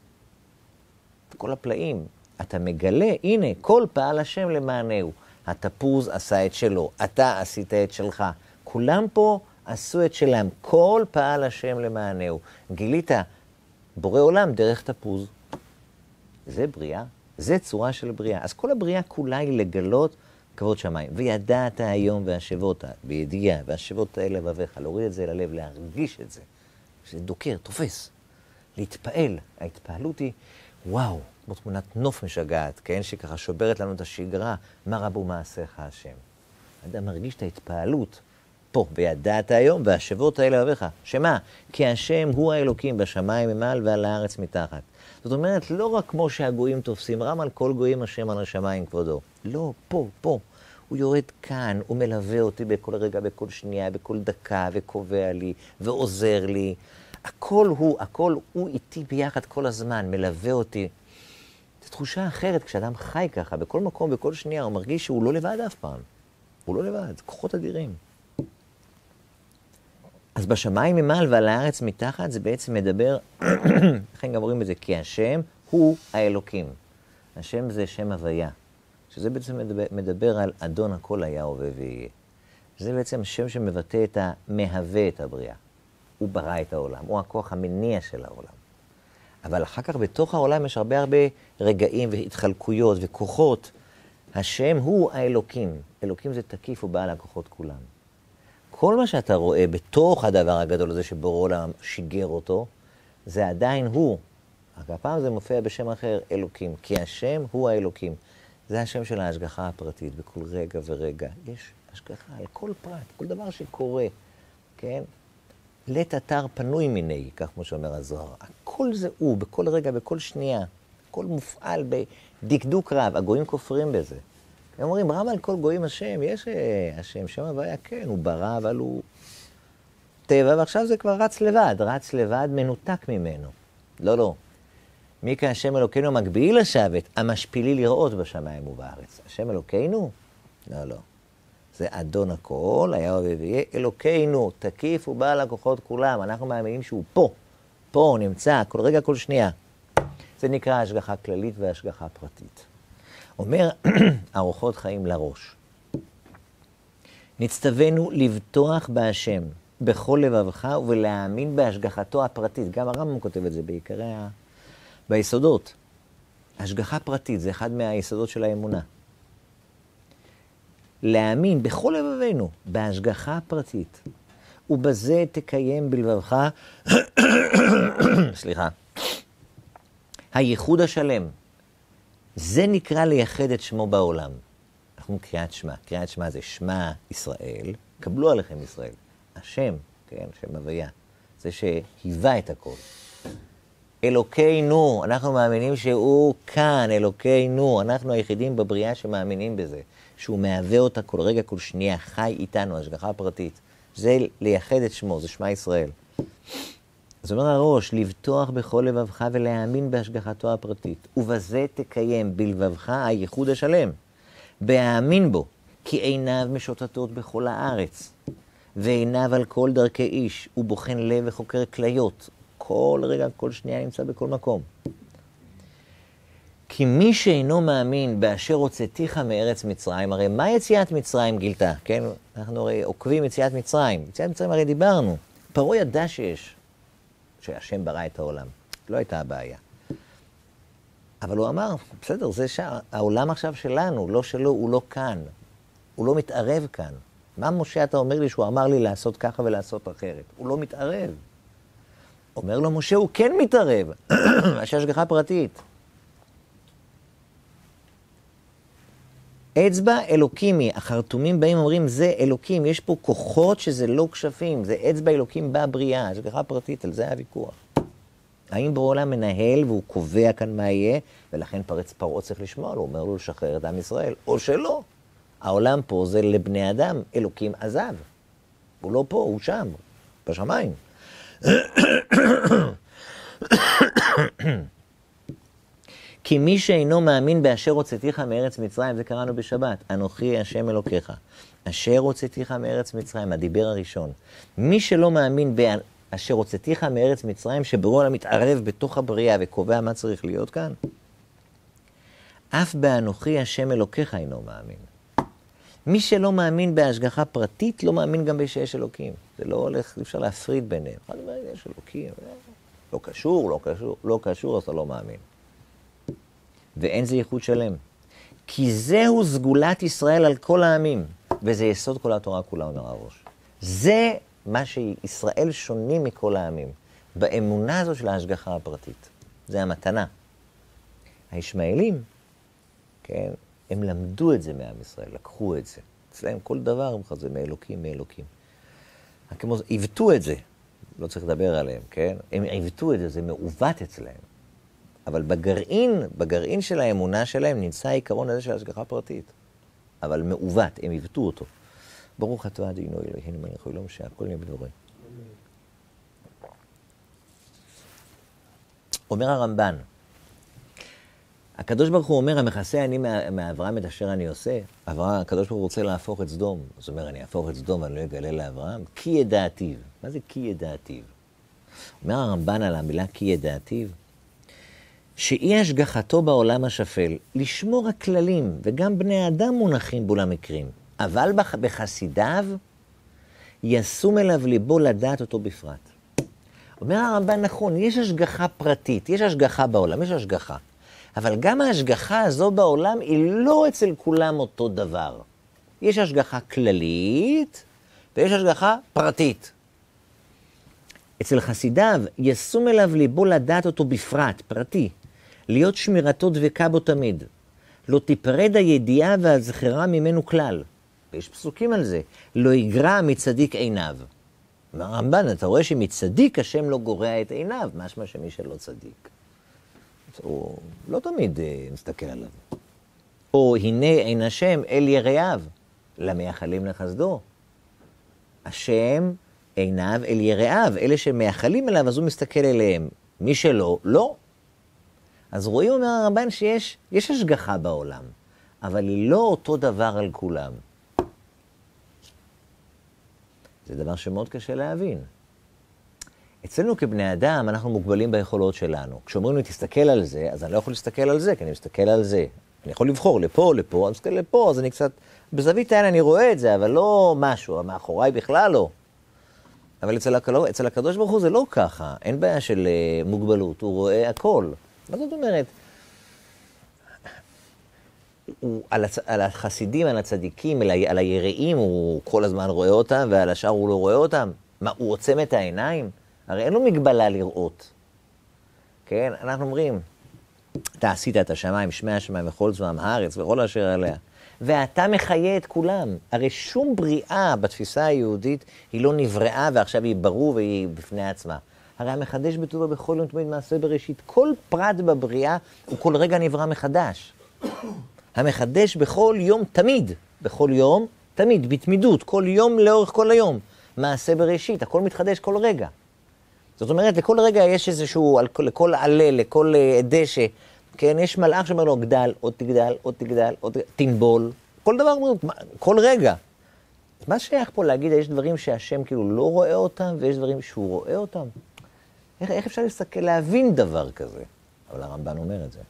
כל הפלאים. אתה מגלה, הנה, כל פעל השם למענהו. התפוז עשה את שלו, אתה עשית את שלך. כולם פה עשו את שלהם. כל פעל השם למענהו. גילית בורא עולם דרך תפוז. זה בריאה. זה צורה של בריאה. אז כל הבריאה כולה היא לגלות כבוד שמיים. וידעת היום והשבות, בידיעה, והשבות האלה לבביך, להוריד את זה ללב, להרגיש את זה. שזה דוקר, תופס. להתפעל. ההתפעלות היא, וואו, כמו תמונת נוף משגעת, כן? שככה שוברת לנו את השגרה, מה רבו מעשיך השם. האדם מרגיש את ההתפעלות. פה, וידעת היום והשבות האלה לבביך. שמה? כי השם הוא האלוקים בשמיים ממעל ועל הארץ מתחת. זאת אומרת, לא רק כמו שהגויים תופסים, רם על כל גויים השם על השמיים כבודו. לא, פה, פה. הוא יורד כאן, הוא מלווה אותי בכל רגע, בכל שנייה, בכל דקה, וקובע לי, ועוזר לי. הכל הוא איתי ביחד כל הזמן, מלווה אותי. זו תחושה אחרת כשאדם חי ככה, בכל מקום, בכל שנייה, הוא מרגיש שהוא לא לבד אף פעם. הוא לא לבד, כוחות אדירים. אז בשמיים ממעל ועל הארץ מתחת, זה בעצם מדבר, לכן גם רואים את זה, כי השם הוא האלוקים. השם זה שם הוויה, שזה בעצם מדבר על אדון הכל היה הווה ויהיה. זה בעצם שם שמבטא את המהווה את הבריאה. הוא ברא את העולם, הוא הכוח המניע של העולם. אבל אחר כך בתוך העולם יש הרבה רגעים והתחלקויות וכוחות. השם הוא האלוקים. אלוקים זה תקיף, הוא בעל הכוחות כולם. כל מה שאתה רואה בתוך הדבר הגדול הזה שבורא עולם שיגר אותו, זה עדיין הוא. רק הפעם זה מופיע בשם אחר, אלוקים. כי השם הוא האלוקים. זה השם של ההשגחה הפרטית, בכל רגע ורגע. יש השגחה על כל פרט, כל דבר שקורה, כן? לית אתר פנוי מיני, כך כמו שאומר הזוהר. הכל זה הוא, בכל רגע, בכל שנייה. הכל מופעל בדקדוק רב. הגויים כופרים בזה. הם אומרים, ברא על כל גויים השם, יש השם, שם הוויה, כן, הוא ברא, אבל הוא טבע, ועכשיו זה כבר רץ לבד, מנותק ממנו. לא, לא. מי כהשם אלוקינו מגביל לשבת, המשפילי לראות בשמיים ובארץ. השם אלוקינו? לא, לא. זה אדון הכל, היה ויהיה אלוקינו, תקיף ובעל הכוחות כולם. אנחנו מאמינים שהוא פה נמצא, כל רגע, כל שנייה. זה נקרא השגחה כללית והשגחה פרטית. אומר ארוחות חיים לראש. נצטווינו לבטוח בהשם בכל לבבך ולהאמין בהשגחתו הפרטית. גם הרמב"ם כותב את זה בעיקרי ביסודות. השגחה פרטית זה אחד מהיסודות של האמונה. להאמין בכל לבבנו בהשגחה הפרטית, ובזה תקיים בלבבך, סליחה, הייחוד השלם. זה נקרא לייחד את שמו בעולם. אנחנו קריאת שמע. קריאת שמע זה שמע ישראל, קבלו עליכם ישראל. השם, כן, שם הוויה. זה שהיווה את הכל. אלוקינו, אנחנו מאמינים שהוא כאן, אלוקינו. אנחנו היחידים בבריאה שמאמינים בזה. שהוא מהווה אותה כל רגע, כל שנייה, חי איתנו, השגחה פרטית. זה לייחד את שמו, זה שמע ישראל. זאת אומרת הראש, לבטוח בכל לבבך ולהאמין בהשגחתו הפרטית. ובזה תקיים בלבבך הייחוד השלם. בהאמין בו, כי עיניו משוטטות בכל הארץ. ועיניו על כל דרכי איש, הוא בוחן לב וחוקר כליות. כל רגע, כל שנייה נמצא בכל מקום. כי מי שאינו מאמין באשר הוצאתיך מארץ מצרים, הרי מה יציאת מצרים גילתה? כן? אנחנו הרי עוקבים יציאת מצרים. יציאת מצרים הרי דיברנו. פרעה ידע שהשם ברא את העולם. לא הייתה הבעיה. אבל הוא אמר, בסדר, זה העולם עכשיו שלנו, לא שלו, הוא לא כאן. הוא לא מתערב כאן. מה משה אתה אומר לי שהוא אמר לי לעשות ככה ולעשות אחרת? הוא לא מתערב. אומר לו משה, הוא כן מתערב. יש השגחה פרטית. אצבע אלוקימי, החרטומים באים אומרים, זה אלוקים, יש פה כוחות שזה לא כשפים, זה אצבע אלוקים בבריאה, השגחה פרטית, על זה הוויכוח. האם ברור העולם מנהל והוא קובע כאן מה יהיה, ולכן פרעה צריך לשמוע לו, הוא אומר לו לשחרר את עם ישראל, או שלא. העולם פה זה לבני אדם, אלוקים עזב. הוא לא פה, הוא שם, בשמיים. כי מי שאינו מאמין באשר הוצאתיך מארץ מצרים, זה קראנו בשבת, אנוכי השם אלוקיך, אשר הוצאתיך מארץ מצרים, הדיבר הראשון. מי שלא מאמין באשר הוצאתיך מארץ מצרים, שבורא העולם מתערב בתוך הבריאה וקובע מה צריך להיות כאן, אף באנוכי השם אלוקיך אינו מאמין. מי שלא מאמין בהשגחה פרטית, לא מאמין גם שיש אלוקים. זה לא הולך, אי אפשר להפריד ביניהם. אחד אומר, יש אלוקים, לא קשור, אז אתה לא מאמין. ואין זה ייחוד שלם. כי זהו סגולת ישראל על כל העמים, וזה יסוד כל התורה כולה, אומר הראש. זה מה שישראל שונים מכל העמים, באמונה הזו של ההשגחה הפרטית. זה המתנה. הישמעאלים, כן, הם למדו את זה מעם ישראל, לקחו את זה. אצלהם כל דבר זה מאלוקים. כמו עיוותו את זה, לא צריך לדבר עליהם, כן? הם עיוותו את זה, זה מעוות אצלהם. אבל בגרעין של האמונה שלהם נמצא העיקרון הזה של השגחה פרטית. אבל מעוות, הם עיוותו אותו. ברוך אתה אדינו אלוהינו מלך העולם שהכל נהיה בדברו. אומר הרמב"ן, הקדוש ברוך הוא אומר, המכסה אני מאברהם את אשר אני עושה. הקדוש ברוך הוא רוצה להפוך את סדום. זאת אומרת, אני אהפוך את סדום ואני לא אגלה לאברהם. כי ידעתיו. מה זה כי ידעתיו? אומר הרמב"ן על המילה כי ידעתיו, שאי השגחתו בעולם השפל, לשמור הכללים, וגם בני האדם מונחים בו למקרים. אבל בחסידיו, ישום אליו ליבו לדעת אותו בפרט. אומר הרמב"ן, נכון, יש השגחה פרטית, יש השגחה בעולם, יש השגחה. אבל גם ההשגחה הזו בעולם היא לא אצל כולם אותו דבר. יש השגחה כללית ויש השגחה פרטית. אצל חסידיו ישום אליו ליבו לדעת אותו בפרט, פרטי, להיות שמירתו דבקה בו תמיד. לא תיפרד הידיעה והזכרה ממנו כלל. ויש פסוקים על זה. לא יגרע מצדיק עיניו. הרמב"ן, אתה רואה שמצדיק השם לא גורע את עיניו, משמע שמי שלא צדיק. הוא לא תמיד מסתכל עליו. או הנה אין השם אל יראיו, למייחלים לחסדו. השם עיניו אל יראיו, אלה שמייחלים אליו, אז הוא מסתכל אליהם. מי שלא, לא. אז רואים, אומר הרמב"ן, שיש השגחה בעולם, אבל היא לא אותו דבר על כולם. זה דבר שמאוד קשה להבין. אצלנו כבני אדם, אנחנו מוגבלים ביכולות שלנו. כשאומרים לי, תסתכל על זה, אז אני לא יכול להסתכל על זה, כי אני מסתכל על זה. אני יכול לבחור לפה, לפה, אני מסתכל לפה, אז אני קצת... בזווית העין אני רואה את זה, אבל לא משהו, מאחוריי בכלל לא. אבל אצל הקדוש ברוך הוא זה לא ככה. אין בעיה של מוגבלות, הוא רואה הכל. מה זאת אומרת? על החסידים, על הצדיקים, על היראים, הוא כל הזמן רואה אותם, ועל השאר הוא לא רואה אותם. מה, הוא עוצם את העיניים? הרי אין לו מגבלה לראות. כן? אנחנו אומרים, אתה עשית את השמיים, שמי השמיים וכל זמם הארץ וכל אשר עליה. ואתה מחיה את כולם. הרי שום בריאה בתפיסה היהודית היא לא נבראה ועכשיו היא ברור והיא בפני עצמה. הרי המחדש בטובו בכל יום תמיד מעשה בראשית. כל פרט בבריאה הוא כל רגע נברא מחדש. המחדש בכל יום תמיד, בכל יום תמיד, בתמידות, כל יום לאורך כל היום. מעשה בראשית, הכל מתחדש כל רגע. זאת אומרת, לכל רגע יש איזשהו, לכל עלה, לכל דשא, כן, יש מלאך שאומר לו, גדל, עוד תגדל, עוד תגדל, עוד תנבול, כל דבר, כל רגע. מה שייך פה להגיד, יש דברים שהשם כאילו לא רואה אותם, ויש דברים שהוא רואה אותם? איך אפשר להבין דבר כזה? אבל הרמב"ן אומר את זה.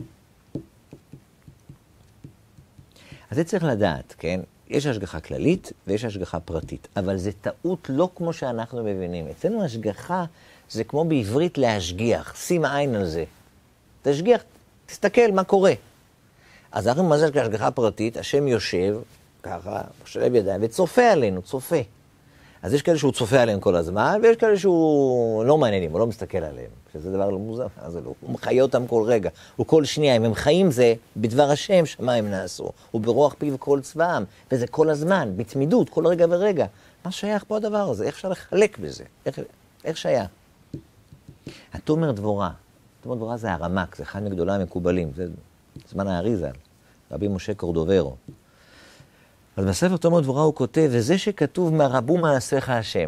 אז זה צריך לדעת, כן? יש השגחה כללית ויש השגחה פרטית, אבל זה טעות לא כמו שאנחנו מבינים. אצלנו השגחה זה כמו בעברית להשגיח, שים עין על זה. תשגיח, תסתכל מה קורה. אז אנחנו מה זה השגחה פרטית, השם יושב, ככה, משלב ידיים, וצופה עלינו, צופה. אז יש כאלה שהוא צופה עליהם כל הזמן, ויש כאלה שהוא לא מעניינים, הוא לא מסתכל עליהם. שזה דבר לא מוזר, אז לא, הוא מחיה אותם כל רגע. וכל שנייה, אם הם חיים זה, בדבר השם שמיים נעשו. וברוח פיו כל צבאם, וזה כל הזמן, בתמידות, כל רגע ורגע. מה שייך פה הדבר הזה? איך אפשר לחלק בזה? איך שייך? התומר דבורה. תומר דבורה זה הרמק, זה אחד מגדולי המקובלים. זה זמן האריזה, רבי משה קורדוברו. אז בספר תומר דבורה הוא כותב, וזה שכתוב מה רבו מעשיך השם.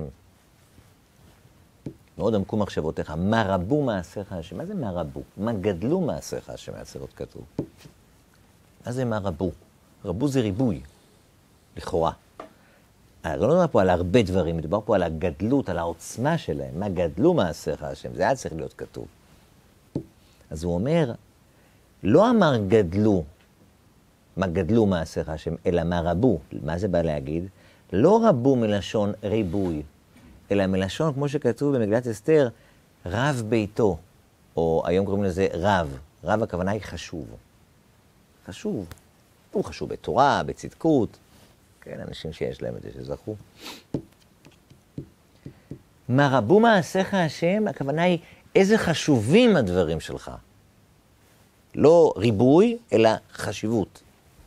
מאוד עמקו מחשבותיך, מה רבו מעשיך השם? מה זה מה רבו? מה גדלו מעשיך השם? מהספר כתוב. מה זה מה רבו? רבו זה ריבוי, לכאורה. לא מדבר פה על הרבה דברים, מדובר פה על הגדלות, על העוצמה שלהם. מה גדלו מעשיך השם? זה היה צריך להיות כתוב. אז הוא אומר, לא אמר גדלו, מה גדלו מעשיך השם, אלא מה רבו. מה זה בא להגיד? לא רבו מלשון ריבוי, אלא מלשון, כמו שכתוב במגילת אסתר, רב ביתו, או היום קוראים לזה רב. רב הכוונה היא חשוב. חשוב. הוא חשוב בתורה, בצדקות. כן, אנשים שיש להם את זה שזכו. מה רבו מעשיך השם, הכוונה היא איזה חשובים הדברים שלך. לא ריבוי, אלא חשיבות.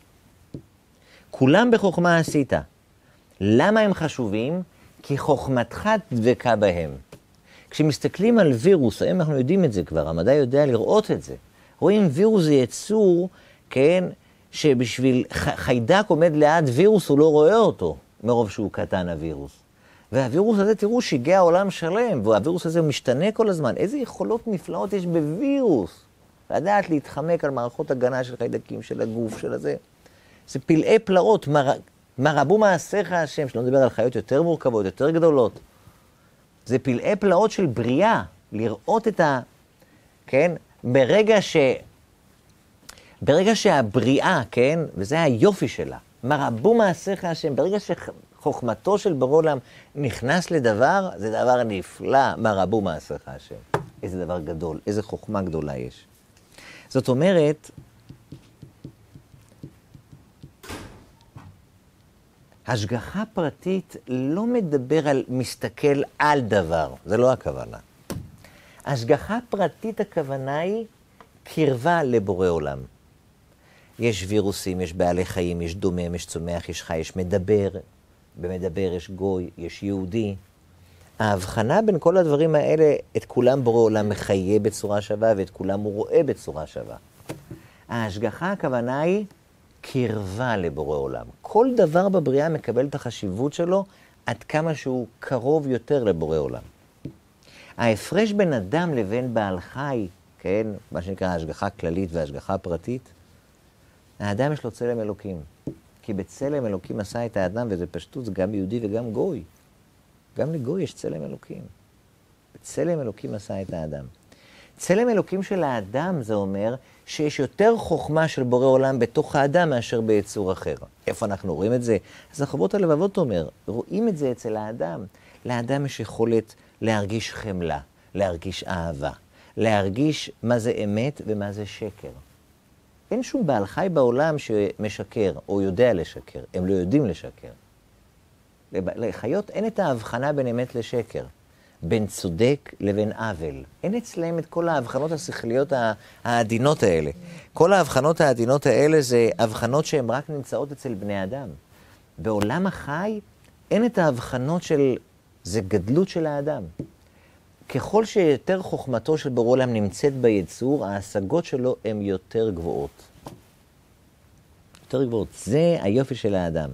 כולם בחוכמה עשית. למה הם חשובים? כי חוכמתך דבקה בהם. כשמסתכלים על וירוס, היום אנחנו יודעים את זה כבר, המדע יודע לראות את זה. רואים וירוס זה יצור, כן, שבשביל חיידק עומד ליד וירוס, הוא לא רואה אותו, מרוב שהוא קטן הווירוס. והווירוס הזה, תראו, שיגע עולם שלם, והווירוס הזה משתנה כל הזמן. איזה יכולות נפלאות יש בווירוס? לדעת להתחמק על מערכות הגנה של חיידקים, של הגוף, של הזה. זה פלאי פלאות, מה רבו מעשיך השם, שלא נדבר על חיות יותר מורכבות, יותר גדולות. זה פלאי פלאות של בריאה, לראות את כן, ברגע שהבריאה, כן, וזה היופי שלה, מה רבו מעשיך השם, ברגע שחוכמתו של בורא עולם נכנס לדבר, זה דבר נפלא, מה רבו מעשיך השם. איזה דבר גדול, איזה חוכמה גדולה יש. זאת אומרת, השגחה פרטית לא מדבר על מסתכל על דבר, זה לא הכוונה. השגחה פרטית הכוונה היא קרבה לבורא עולם. יש וירוסים, יש בעלי חיים, יש דומם, יש צומח, יש חי, יש מדבר, במדבר יש גוי, יש יהודי. ההבחנה בין כל הדברים האלה, את כולם בורא עולם מחיה בצורה שווה, ואת כולם הוא רואה בצורה שווה. ההשגחה הכוונה היא קרבה לבורא עולם. כל דבר בבריאה מקבל את החשיבות שלו עד כמה שהוא קרוב יותר לבורא עולם. ההפרש בין אדם לבין בעל חי, כן, מה שנקרא השגחה כללית והשגחה פרטית, האדם יש לו צלם אלוקים. כי בצלם אלוקים עשה את האדם, וזה פשטות, זה גם יהודי וגם גוי. גם לגוי יש צלם אלוקים. בצלם אלוקים עשה את האדם. צלם אלוקים של האדם זה אומר שיש יותר חוכמה של בורא עולם בתוך האדם מאשר ביצור אחר. איפה אנחנו רואים את זה? אז החובות הלבבות אומר, רואים את זה אצל האדם. לאדם יש יכולת להרגיש חמלה, להרגיש אהבה, להרגיש מה זה אמת ומה זה שקר. אין שום בעל חי בעולם שמשקר או יודע לשקר. הם לא יודעים לשקר. לחיות אין את ההבחנה בין אמת לשקר. בין צודק לבין עוול. אין אצלהם את כל ההבחנות השכליות העדינות האלה. כל ההבחנות העדינות האלה זה הבחנות שהן רק נמצאות אצל בני אדם. בעולם החי אין את ההבחנות של, זה גדלות של האדם. ככל שיותר חוכמתו של בורא עולם נמצאת ביצור, ההשגות שלו הן יותר גבוהות. יותר גבוהות. זה היופי של האדם.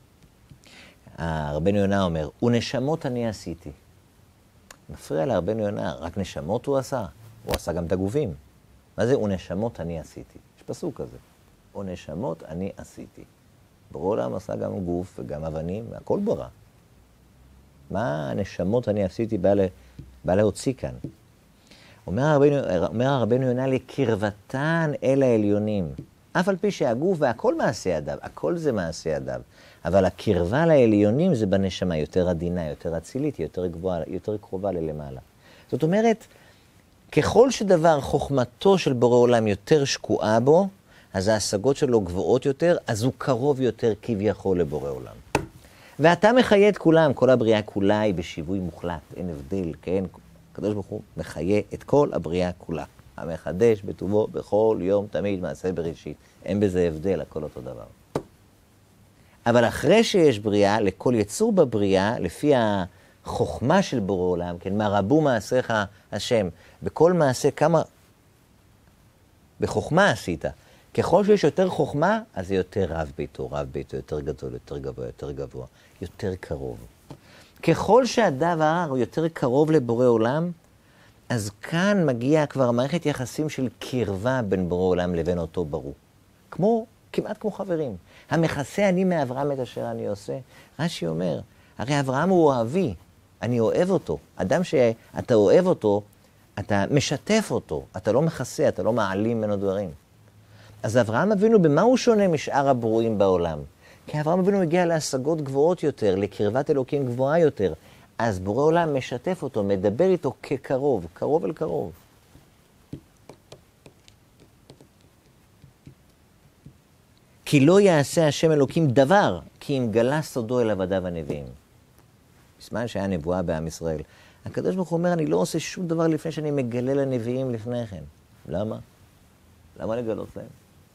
רבנו יונה אומר, ונשמות אני עשיתי. מפריע לרבנו יונה, רק נשמות הוא עשה. הוא עשה גם את הגופים. מה זה ונשמות אני עשיתי? יש פסוק כזה. ונשמות אני עשיתי. בורא עולם עשה גם גוף וגם אבנים, הכל ברא. מה הנשמות אני עשיתי בא להוציא כאן? אומר הרבנו יונה לקרבתן אל העליונים. אף על פי שהגוף והכל מעשה ידיו, הכל זה מעשה ידיו. אבל הקרבה לעליונים זה בנשמה יותר עדינה, יותר אצילית, יותר גבוהה, יותר קרובה ללמעלה. זאת אומרת, ככל שדבר חוכמתו של בורא עולם יותר שקועה בו, אז ההשגות שלו גבוהות יותר, אז הוא קרוב יותר כביכול לבורא עולם. ואתה מחיה את כולם, כל הבריאה כולה היא בשיווי מוחלט, אין הבדל, כן? הקדוש ברוך הוא מחיה את כל הבריאה כולה. המחדש בטובו בכל יום תמיד מעשה בראשית. אין בזה הבדל, הכל אותו דבר. אבל אחרי שיש בריאה, לכל יצור בבריאה, לפי החוכמה של בורא עולם, כן, מה רבו מעשיך השם, בכל מעשה כמה בחוכמה עשית. ככל שיש יותר חוכמה, אז זה יותר רב ביתו, יותר גדול, יותר גבוה, יותר גבוה, יותר קרוב. ככל שהדבר הוא יותר קרוב לבורא עולם, אז כאן מגיע כבר מערכת יחסים של קרבה בין בורא עולם לבין אותו ברור. כמעט כמו חברים. המכסה אני מאברהם את אשר אני עושה. רש"י אומר, הרי אברהם הוא אוהבי, אני אוהב אותו. אדם שאתה אוהב אותו, אתה משתף אותו, אתה לא מכסה, אתה לא מעלים ממנו דברים. אז אברהם אבינו, במה הוא שונה משאר הברואים בעולם? כי אברהם אבינו הגיע להשגות גבוהות יותר, לקרבת אלוקים גבוהה יותר. אז בורא עולם משתף אותו, מדבר איתו כקרוב, קרוב אל קרוב. כי לא יעשה השם אלוקים דבר, כי אם גלה סודו אל עבדיו הנביאים. בזמן שהיה נבואה בעם ישראל, הקדוש ברוך הוא אומר, אני לא עושה שום דבר לפני שאני מגלה לנביאים לפני כן. למה? למה לגלות להם?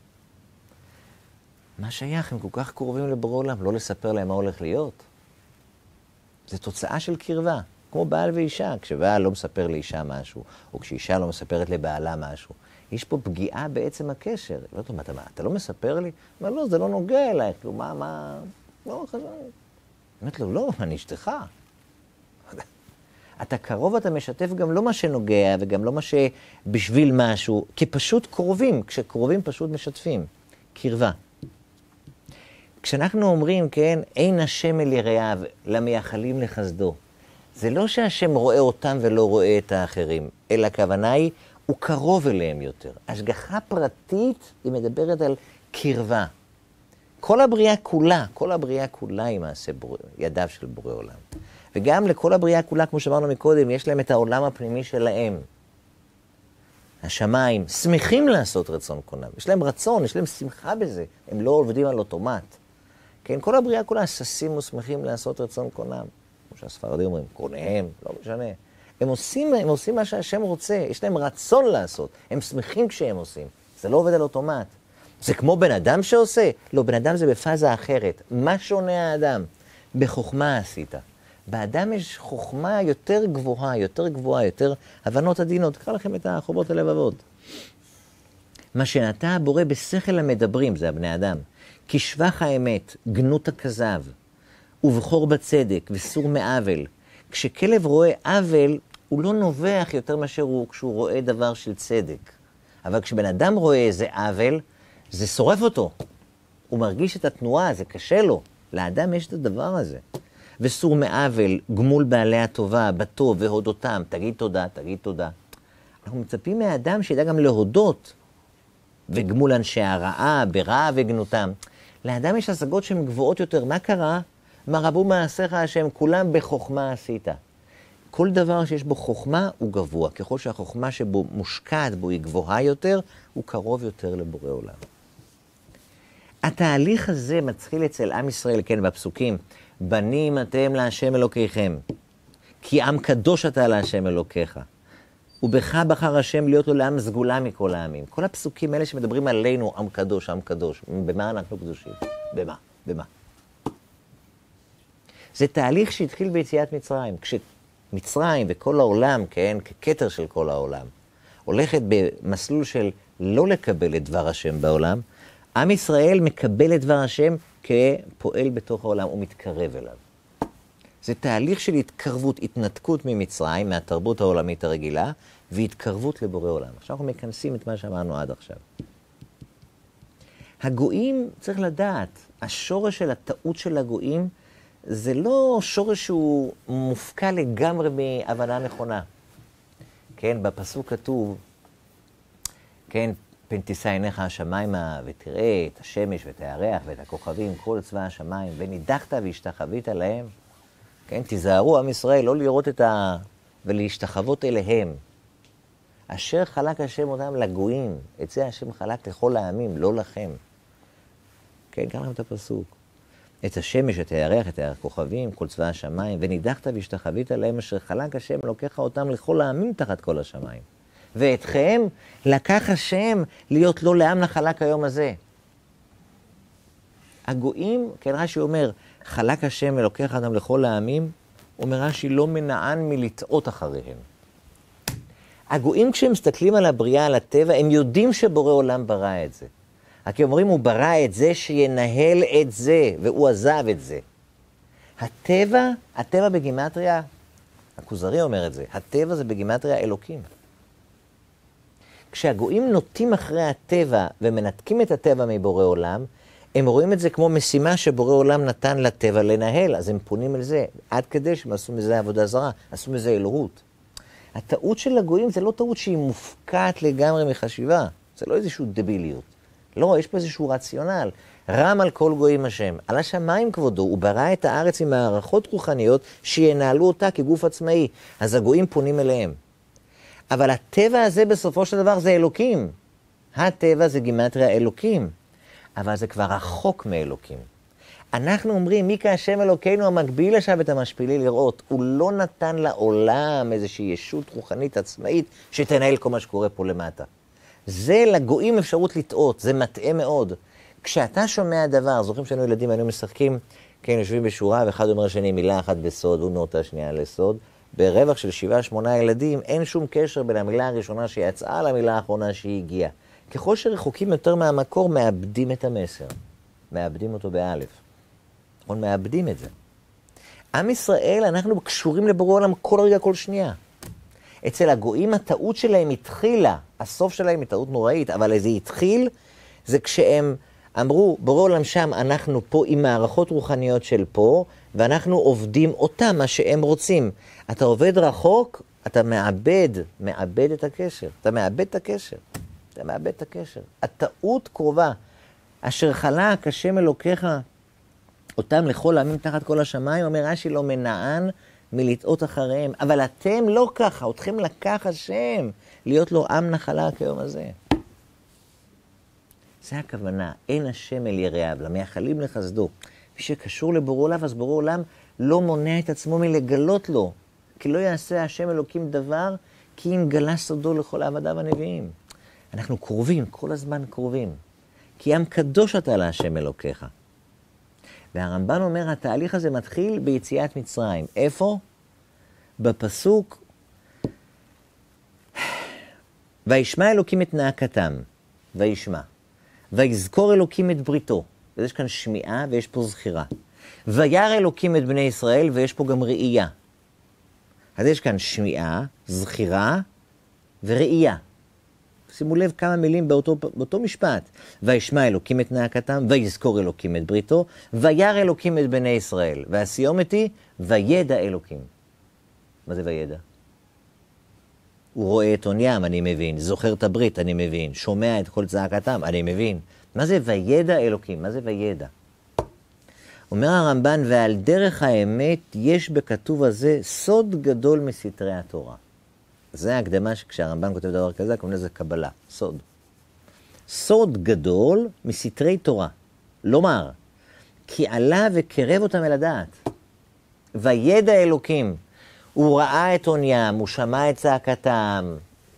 מה שייך? הם כל כך קרובים לבורא עולם, לא לספר להם מה הולך להיות. זה תוצאה של קרבה, כמו בעל ואישה. כשבעל לא מספר לאישה משהו, או כשאישה לא מספרת לבעלה משהו, יש פה פגיעה בעצם הקשר. לא יודעת, אתה לא מספר לי? מה לא, זה לא נוגע אלייך. כאילו, לא, חזר. אומרת לו, לא, אני אשתך. אתה קרוב, אתה משתף גם לא מה שנוגע, וגם לא מה שבשביל משהו, כי פשוט קרובים. כשקרובים פשוט משתפים. קרבה. כשאנחנו אומרים, כן, אין השם אל יראיו, למייחלים לחסדו. זה לא שהשם רואה אותם ולא רואה את האחרים, אלא הכוונה היא, הוא קרוב אליהם יותר. השגחה פרטית היא מדברת על קרבה. כל הבריאה כולה היא מעשה ידיו של בורא עולם. וגם לכל הבריאה כולה, כמו שאמרנו מקודם, יש להם את העולם הפנימי שלהם. השמיים שמחים לעשות רצון קונם. יש להם רצון, יש להם שמחה בזה. הם לא עובדים על אוטומט. כן, כל הבריאה כולה ששים ושמחים לעשות רצון קונם. כמו שהספרדים אומרים, קונם, לא משנה. הם עושים מה שהשם רוצה, יש להם רצון לעשות. הם שמחים כשהם עושים. זה לא עובד על אוטומט. זה כמו בן אדם שעושה? לא, בן אדם זה בפאזה אחרת. מה שונה האדם? בחוכמה עשית. באדם יש חוכמה יותר גבוהה, יותר הבנות עדינות. קרא לכם את החובות הלבבות. מה שנטע הבורא בשכל המדברים, זה הבני אדם. כי שבח האמת, גנות הכזב, ובחור בצדק, וסור מעוול. כשכלב רואה עוול, הוא לא נובח יותר מאשר כשהוא רואה דבר של צדק. אבל כשבן אדם רואה איזה עוול, זה שורף אותו. הוא מרגיש את התנועה, זה קשה לו. לאדם יש את הדבר הזה. וסור מעוול, גמול בעלי הטובה, בטוב והודותם. תגיד תודה, תגיד תודה. אנחנו מצפים מהאדם שידע גם להודות, וגמול אנשי הרעה, ברעה וגנותם. לאדם יש השגות שהן גבוהות יותר. מה קרה? מה רבו מעשיך השם, כולם בחוכמה עשית. כל דבר שיש בו חוכמה הוא גבוה. ככל שהחוכמה שבו מושקעת בו היא גבוהה יותר, הוא קרוב יותר לבורא עולם. התהליך הזה מתחיל אצל עם ישראל, כן, בפסוקים. בנים אתם להשם אלוקיכם, כי עם קדוש אתה להשם אלוקיך. ובך בחר השם להיות לו לעם סגולה מכל העמים. כל הפסוקים האלה שמדברים עלינו, עם קדוש, עם קדוש. במה אנחנו קדושים? במה? במה? זה תהליך שהתחיל ביציאת מצרים. כשמצרים וכל העולם, כן, ככתר של כל העולם, הולכת במסלול של לא לקבל את דבר השם בעולם, עם ישראל מקבל את דבר השם כפועל בתוך העולם, הוא מתקרב אליו. זה תהליך של התקרבות, התנתקות ממצרים, מהתרבות העולמית הרגילה, והתקרבות לבורא עולם. עכשיו אנחנו מכנסים את מה שאמרנו עד עכשיו. הגויים, צריך לדעת, השורש של הטעות של הגויים, זה לא שורש שהוא מופקע לגמרי מהבנה נכונה. כן, בפסוק כתוב, כן, פן תישא עיניך השמיימה ותראה את השמש ואת הירח ואת הכוכבים, כל צבא השמיים, ונידחת והשתחווית להם. כן, תיזהרו עם ישראל, לא לראות ולהשתחוות אליהם. אשר חלק השם אותם לגויים, את זה השם חלק לכל העמים, לא לכם. כן, קרא להם את הפסוק. את השמש, את הירח, את הכוכבים, כל צבא השמיים, ונידחת והשתחווית להם, אשר חלק השם לוקח אותם לכל העמים תחת כל השמיים. ואתכם לקח השם להיות לא לעם נחלק היום הזה. הגויים, כן, רש"י אומר, חלק השם ולוקח אותם לכל העמים, אומר רש"י, לא מנען מלטעות אחריהם. הגויים כשהם מסתכלים על הבריאה, על הטבע, הם יודעים שבורא עולם ברא את זה. רק הם אומרים, הוא ברא את זה שינהל את זה, והוא עזב את זה. הטבע בגימטריה, הכוזרי אומר את זה, הטבע זה בגימטריה אלוקים. כשהגויים נוטים אחרי הטבע ומנתקים את הטבע מבורא עולם, הם רואים את זה כמו משימה שבורא עולם נתן לטבע לנהל, אז הם פונים אל זה, עד כדי שהם עשו מזה עבודה זרה, עשו מזה אלוהות. הטעות של הגויים זה לא טעות שהיא מופקעת לגמרי מחשיבה, זה לא איזושהי דביליות. לא, יש פה איזשהו רציונל. רם על כל גויים השם. על השמיים כבודו, הוא ברא את הארץ עם מערכות רוחניות שינהלו אותה כגוף עצמאי. אז הגויים פונים אליהם. אבל הטבע הזה בסופו של דבר זה אלוקים. הטבע זה גימטריה אלוקים. אבל זה כבר רחוק מאלוקים. אנחנו אומרים, מי כהשם אלוקינו המקביל עכשיו את המשפילי לראות. הוא לא נתן לעולם איזושהי ישות רוחנית עצמאית שתנהל כל מה שקורה פה למטה. זה לגויים אפשרות לטעות, זה מטעה מאוד. כשאתה שומע דבר, זוכרים שהיינו ילדים, היינו משחקים, כן, יושבים בשורה, ואחד אומר שני מילה אחת בסוד, הוא נוטה שנייה לסוד. ברווח של 7-8 ילדים, אין שום קשר בין המילה הראשונה שיצאה למילה האחרונה שהיא הגיעה. ככל שרחוקים יותר מהמקור, מאבדים את המסר. מאבדים אותו באלף. נכון, מאבדים את זה. עם ישראל, אנחנו קשורים לבורא עולם כל רגע, כל שנייה. אצל הגויים הטעות שלהם התחילה, הסוף שלהם היא טעות נוראית, אבל זה התחיל, זה כשהם אמרו, בורא עולם שם, אנחנו פה עם מערכות רוחניות של פה, ואנחנו עובדים אותם, מה שהם רוצים. אתה עובד רחוק, אתה מאבד את הקשר. אתה מאבד את הקשר. אתה מאבד את הקשר. הטעות קרובה. אשר חלק השם אלוקיך אותם לכל העמים תחת כל השמיים, אומר רש"י לא מנען מלטעות אחריהם. אבל אתם לא ככה, אתכם לקח השם להיות לו עם נחלה כיום הזה. זה הכוונה, אין השם אל יראיו, למייחלים לחסדו. מי שקשור לבורא עולם, אז בורא עולם לא מונע את עצמו מלגלות לו. כי לא יעשה השם אלוקים דבר, כי אם גלה סודו לכל עבדיו הנביאים. אנחנו קרובים, כל הזמן קרובים. כי עם קדוש אתה להשם אלוקיך. והרמב"ן אומר, התהליך הזה מתחיל ביציאת מצרים. איפה? בפסוק, וישמע אלוקים את נאקתם, וישמע. ויזכור אלוקים את בריתו. אז יש כאן שמיעה ויש פה זכירה. וירא אלוקים את בני ישראל, ויש פה גם ראייה. אז יש כאן שמיעה, זכירה וראייה. שימו לב כמה מילים באותו משפט. וישמע אלוקים את נאקתם, ויזכור אלוקים את בריתו, וירא אלוקים את בני ישראל. והסיומת היא, וידע אלוקים. מה זה וידע? הוא רואה את עוניים, אני מבין. זוכר את הברית, אני מבין. שומע את כל צעקתם, אני מבין. מה זה וידע אלוקים? מה זה וידע? אומר הרמב"ן, ועל דרך האמת יש בכתוב הזה סוד גדול מסתרי התורה. זה ההקדמה שכשהרמב"ן כותב דבר כזה, קוראים לזה קבלה, סוד. סוד גדול מסתרי תורה. לומר, כי עלה וקרב אותם אל הדעת. וידע אלוקים. הוא ראה את עוניים, הוא שמע את צעקתם.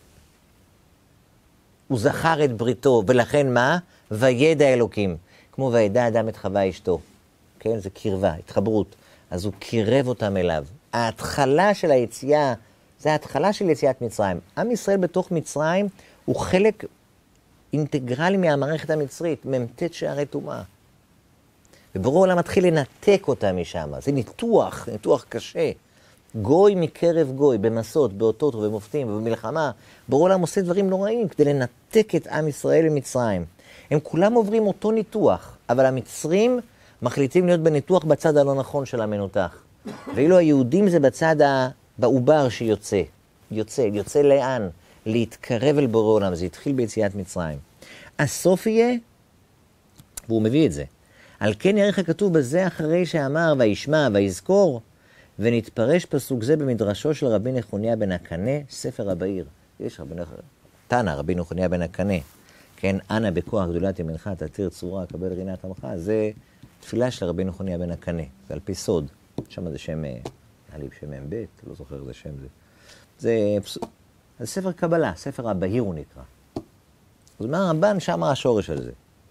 הוא זכר את בריתו, ולכן מה? וידע אלוקים. כמו וידע אדם את חווה אשתו. כן, זה קרבה, התחברות. אז הוא קירב אותם אליו. ההתחלה של היציאה, זה ההתחלה של יציאת מצרים. עם ישראל בתוך מצרים הוא חלק אינטגרלי מהמערכת המצרית, ממתת שערי טומאה. וברור העולם מתחיל לנתק אותם משם. זה ניתוח קשה. גוי מקרב גוי, במסות, באותות ובמופתים ובמלחמה. ברור העולם עושה דברים נוראים כדי לנתק את עם ישראל למצרים. הם כולם עוברים אותו ניתוח, אבל המצרים מחליטים להיות בניתוח בצד הלא נכון של המנותח. ואילו היהודים זה בצד בעובר שיוצא. יוצא לאן? להתקרב אל בורא עולם. זה התחיל ביציאת מצרים. הסוף יהיה, והוא מביא את זה. על כן ירך הכתוב בזה אחרי שאמר וישמע ויזכור, ונתפרש פסוק זה במדרשו של רבי נחוניה בן הקנה, ספר הבאיר. יש תנא רבי נחוניה בן הקנה. כן, אנא בכוח גדולת ימינך תתיר צרורה, קבל רינת עמך. זה תפילה של רבי נחוניה בן הקנה. זה על פי סוד. שם זה שם, עליב שם מ"ב, לא זוכר איזה שם זה. זה ספר קבלה, ספר הבאיר הוא נקרא. אז אומר הרמב"ן, שם השורש על זה.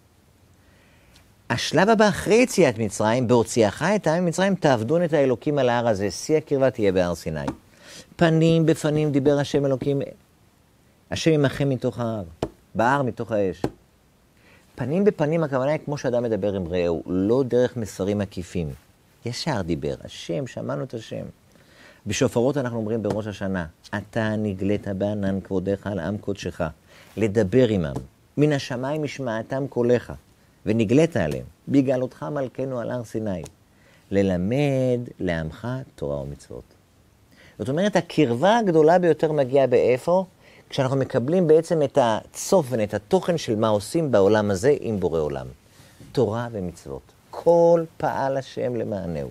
השלב הבא אחרי יציאת מצרים, בהוציאך את העם ממצרים, תעבדון את האלוקים על ההר הזה, שיא הקרבה תהיה בהר סיני. פנים בפנים דיבר השם אלוקים, השם ימכם מתוך ההר, בהר מתוך האש. פנים בפנים הכוונה היא כמו שאדם מדבר עם רעהו, לא דרך מסרים עקיפים. ישר דיבר, השם, שמענו את השם. בשופרות אנחנו אומרים בראש השנה, אתה נגלית בענן כבודך על עם קודשך, לדבר עמם, מן השמיים משמעתם קולך. ונגלית עליהם, בגלותך מלכנו על הר סיני, ללמד לעמך תורה ומצוות. זאת אומרת, הקרבה הגדולה ביותר מגיעה באיפה? כשאנחנו מקבלים בעצם את הצופן, את התוכן של מה עושים בעולם הזה עם בורא עולם. תורה ומצוות. כל פעל השם למענהו.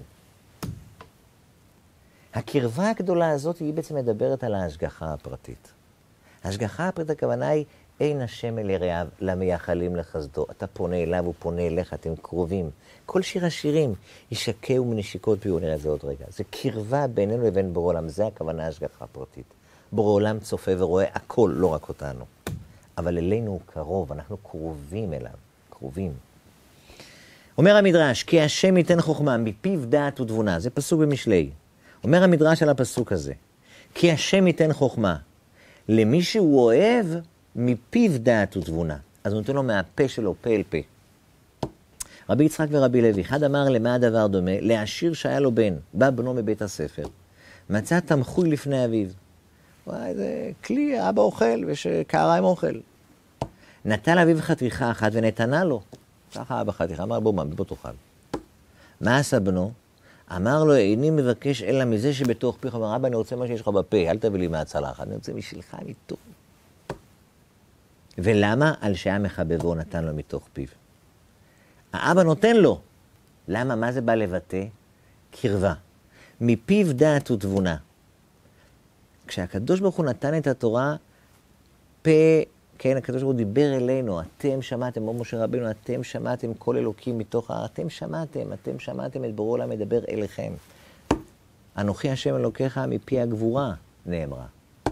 הקרבה הגדולה הזאת היא בעצם מדברת על ההשגחה הפרטית. ההשגחה הפרטית הכוונה היא, אין השם אל יראיו למייחלים לחסדו. אתה פונה אליו, הוא פונה אליך, אתם קרובים. כל שיר השירים ישקעו מנשיקות פיו, נראה את זה עוד רגע. זה קרבה בינינו לבין בורא עולם, זה הכוונה ההשגחה הפרטית. בורא עולם צופה ורואה הכל, לא רק אותנו. אבל אלינו הוא קרוב, אנחנו קרובים אליו, קרובים. אומר המדרש, כי השם ייתן חוכמה מפיו דעת ותבונה, זה פסוק במשלי. אומר המדרש על הפסוק הזה, כי השם ייתן חוכמה למי שהוא אוהב, מפיו דעת ותבונה. אז הוא נותן לו מהפה שלו, פה אל פה. רבי יצחק ורבי לוי, אחד אמר למה הדבר דומה? לעשיר שהיה לו בן, בא בנו מבית הספר, מצא תמחוי לפני אביו. וואי, זה כלי, אבא אוכל ושקעריים אוכל. נטל אביו חתיכה אחת ונתנה לו. ככה אבא חתיכה, אמר בוא תאכל. מה עשה בנו? אמר לו, איני מבקש אלא מזה שבתוך פיך. אמר, אבא, אני רוצה מה שיש לך בפה, אל תביא לי מהצלחת, אני רוצה משלך מתוך. ולמה? על שהיה מחבבו נתן לו מתוך פיו. האבא נותן לו. למה? מה זה בא לבטא? קרבה. מפיו דעת ותבונה. כשהקדוש ברוך הוא נתן את התורה, כן, הקדוש ברוך הוא דיבר אלינו, אתם שמעתם, כמו משה רבינו, אתם שמעתם כל אלוקים מתוך אתם שמעתם את בורא עולם מדבר אליכם. אנוכי השם אלוקיך מפי הגבורה, נאמרה.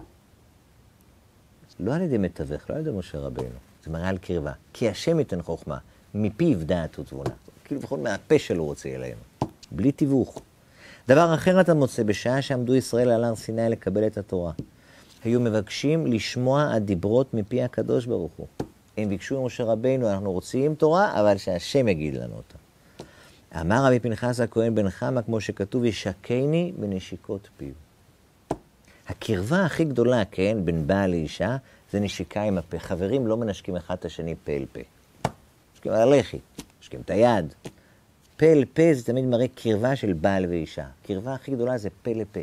לא על ידי מתווך, לא על ידי משה רבינו, זה מראה על קרבה. כי השם ייתן חוכמה, מפיו דעת ותבונה. כאילו בכל מהפה שלו רוצה אלינו, בלי תיווך. דבר אחר אתה מוצא, בשעה שעמדו ישראל על הר סיני לקבל את התורה. היו מבקשים לשמוע הדיברות מפי הקדוש ברוך הוא. הם ביקשו ממשה רבינו, אנחנו רוצים תורה, אבל שהשם יגיד לנו אותה. אמר רבי פנחס הכהן בן חמא, כמו שכתוב, ישקני בנשיקות פיו. הקרבה הכי גדולה, כן, בין בעל לאישה, זה נשיקה עם הפה. חברים לא מנשקים אחד את השני פה אל פה. נשקים על הלחי, נשקים את היד. פה אל פה זה תמיד מראה קרבה של בעל ואישה. קרבה הכי גדולה זה פה לפה.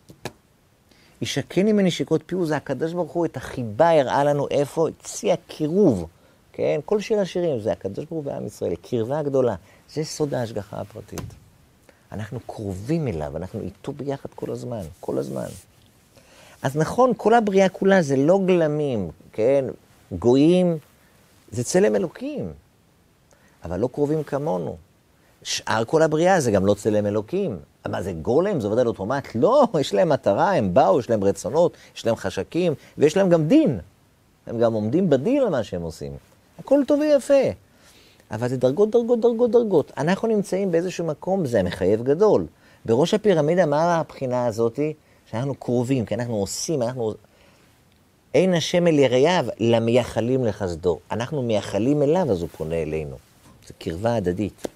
ישקני בנשיקות פיו, זה הקדוש ברוך הוא, את החיבה הראה לנו איפה, הציע קירוב. כן, כל שיר השירים, זה הקדוש ברוך הוא ועם ישראל, קרבה גדולה. זה סוד ההשגחה הפרטית. אנחנו קרובים אליו, אנחנו איתו ביחד כל הזמן, כל הזמן. אז נכון, כל הבריאה כולה זה לא גלמים, כן? גויים, זה צלם אלוקים, אבל לא קרובים כמונו. שאר כל הבריאה זה גם לא צלם אלוקים. מה זה גולם? זה עובד על אוטומט? לא, יש להם מטרה, הם באו, יש להם רצונות, יש להם חשקים, ויש להם גם דין. הם גם עומדים בדין על מה שהם עושים. הכל טוב ויפה. אבל זה דרגות, דרגות, דרגות, דרגות. אנחנו נמצאים באיזשהו מקום, זה מחייב גדול. בראש הפירמידה, מה הבחינה הזאת? שאנחנו קרובים, כי אנחנו עושים, אין השם אל יראיו, למייחלים לחסדו. אנחנו מייחלים אליו, אז הוא פונה אלינו. זה קרבה הדדית.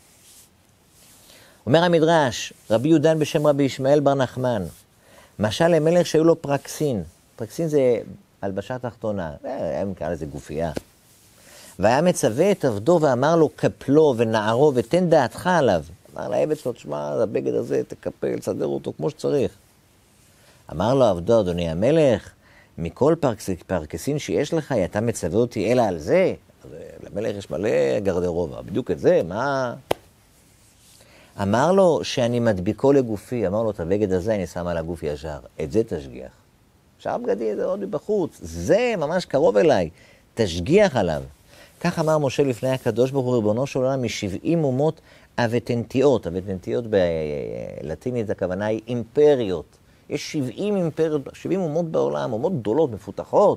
אומר המדרש, רבי יהודן בשם רבי ישמעאל בר נחמן, משל למלך שהיו לו פרקסין. פרקסין זה הלבשה תחתונה, הם קרא לזה גופייה. והיה מצווה את עבדו ואמר לו, קפלו ונערו ותן דעתך עליו. אמר לעבד שלו, תשמע, הבגד הזה תקפל, תסדר אותו כמו שצריך. אמר לו עבדו, אדוני המלך, מכל פרקסין שיש לך, אתה מצווה אותי אלא על זה? למלך יש מלא גרדרובה, בדיוק את זה, מה? אמר לו שאני מדביקו לגופי, אמר לו, את הבגד הזה אני שם על הגוף ישר, את זה תשגיח. שאר בגדים זה עוד בחוץ, זה ממש קרוב אליי, תשגיח עליו. כך אמר משה לפני הקדוש ברוך הוא, ריבונו של עולם, מ70 אומות אבטנטיות. אבטנטיות בלטינית הכוונה היא אימפריות. יש 70 אימפריות, 70 אומות בעולם, אומות גדולות, מפותחות.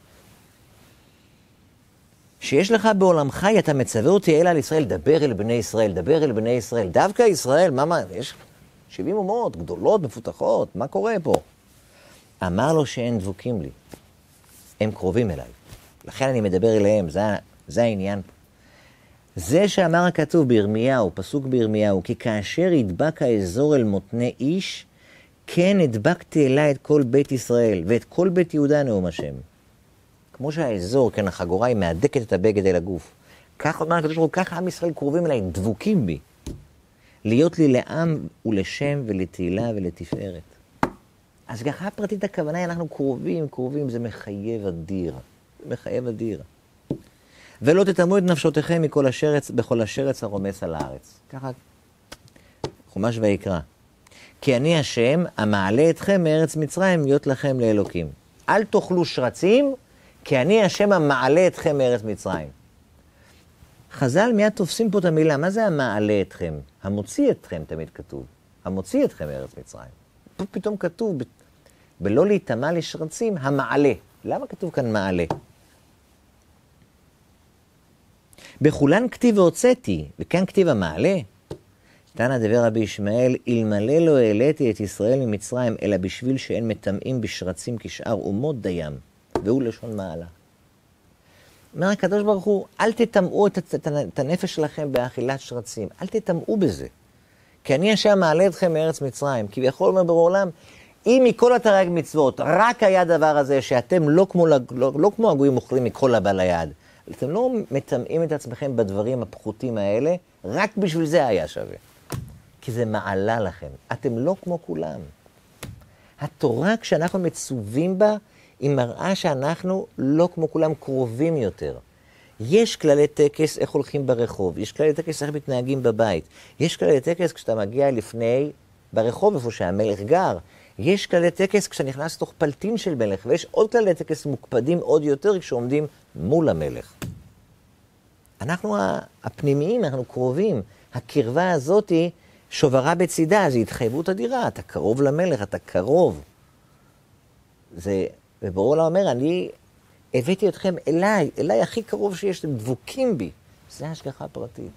שיש לך בעולמך, אתה מצווה אותי אלא על ישראל, דבר אל בני ישראל, דבר אל בני ישראל. דווקא ישראל, מה, יש 70 אומות גדולות, מפותחות, מה קורה פה? אמר לו שאין דבוקים לי, הם קרובים אליי. לכן אני מדבר אליהם, זה העניין. זה שאמר הכתוב בירמיהו, פסוק בירמיהו, כי כאשר ידבק האזור אל מותני איש, כן הדבקתי אליי את כל בית ישראל, ואת כל בית יהודה נאום השם. כמו שהאזור, כן, החגורה היא מהדקת את הבגד אל הגוף. כך אומר הקדוש ברוך הוא, כך עם ישראל קרובים אליי, דבוקים בי. להיות לי לעם ולשם ולתהילה ולתפארת. השגחה פרטית הכוונה, אנחנו קרובים, זה מחייב אדיר. זה מחייב אדיר. ולא תטמאו את נפשותיכם בכל השרץ הרומס על הארץ. ככה, חומש ויקרא. כי אני השם, המעלה אתכם מארץ מצרים, להיות לכם לאלוקים. אל תאכלו שרצים, כי אני השם המעלה אתכם מארץ מצרים. חז"ל מיד תופסים פה את המילה, מה זה המעלה אתכם? המוציא אתכם תמיד כתוב. המוציא אתכם מארץ מצרים. פה פתאום כתוב, בלא להיטמע לשרצים, המעלה. למה כתוב כאן מעלה? בכולן כתיב והוצאתי, וכאן כתיב המעלה. תנא דבר רבי ישמעאל, אלמלא לא העליתי את ישראל ממצרים, אלא בשביל שאין מטמאים בשרצים כשאר אומות דיים, והוא לשון מעלה. אומר הקדוש ברוך הוא, אל תטמאו את הנפש שלכם באכילת שרצים, אל תטמאו בזה. כי אני השם מעלה אתכם מארץ מצרים, כי יכול אומר בעולם, אם מכל התרי"ג מצוות, רק היה דבר הזה שאתם לא כמו הגויים אוכלים מכל הבא ליד, אתם לא מטמאים את עצמכם בדברים הפחותים האלה, רק בשביל זה היה שווה. כי זה מעלה לכם. אתם לא כמו כולם. התורה, כשאנחנו מצווים בה, היא מראה שאנחנו לא כמו כולם, קרובים יותר. יש כללי טקס איך הולכים ברחוב, יש כללי טקס איך מתנהגים בבית, יש כללי טקס כשאתה מגיע לפני, ברחוב איפה שהמלך גר, יש כללי טקס כשאתה נכנס לתוך פלטין של מלך, ויש עוד כללי טקס מוקפדים עוד יותר כשעומדים מול המלך. אנחנו הפנימיים, אנחנו קרובים. הקרבה הזאת היא שוברה בצידה, זו התחייבות אדירה, אתה קרוב למלך, אתה קרוב. ובורא אומר, אני הבאתי אתכם אליי הכי קרוב שיש, אתם דבוקים בי. זה השגחה פרטית.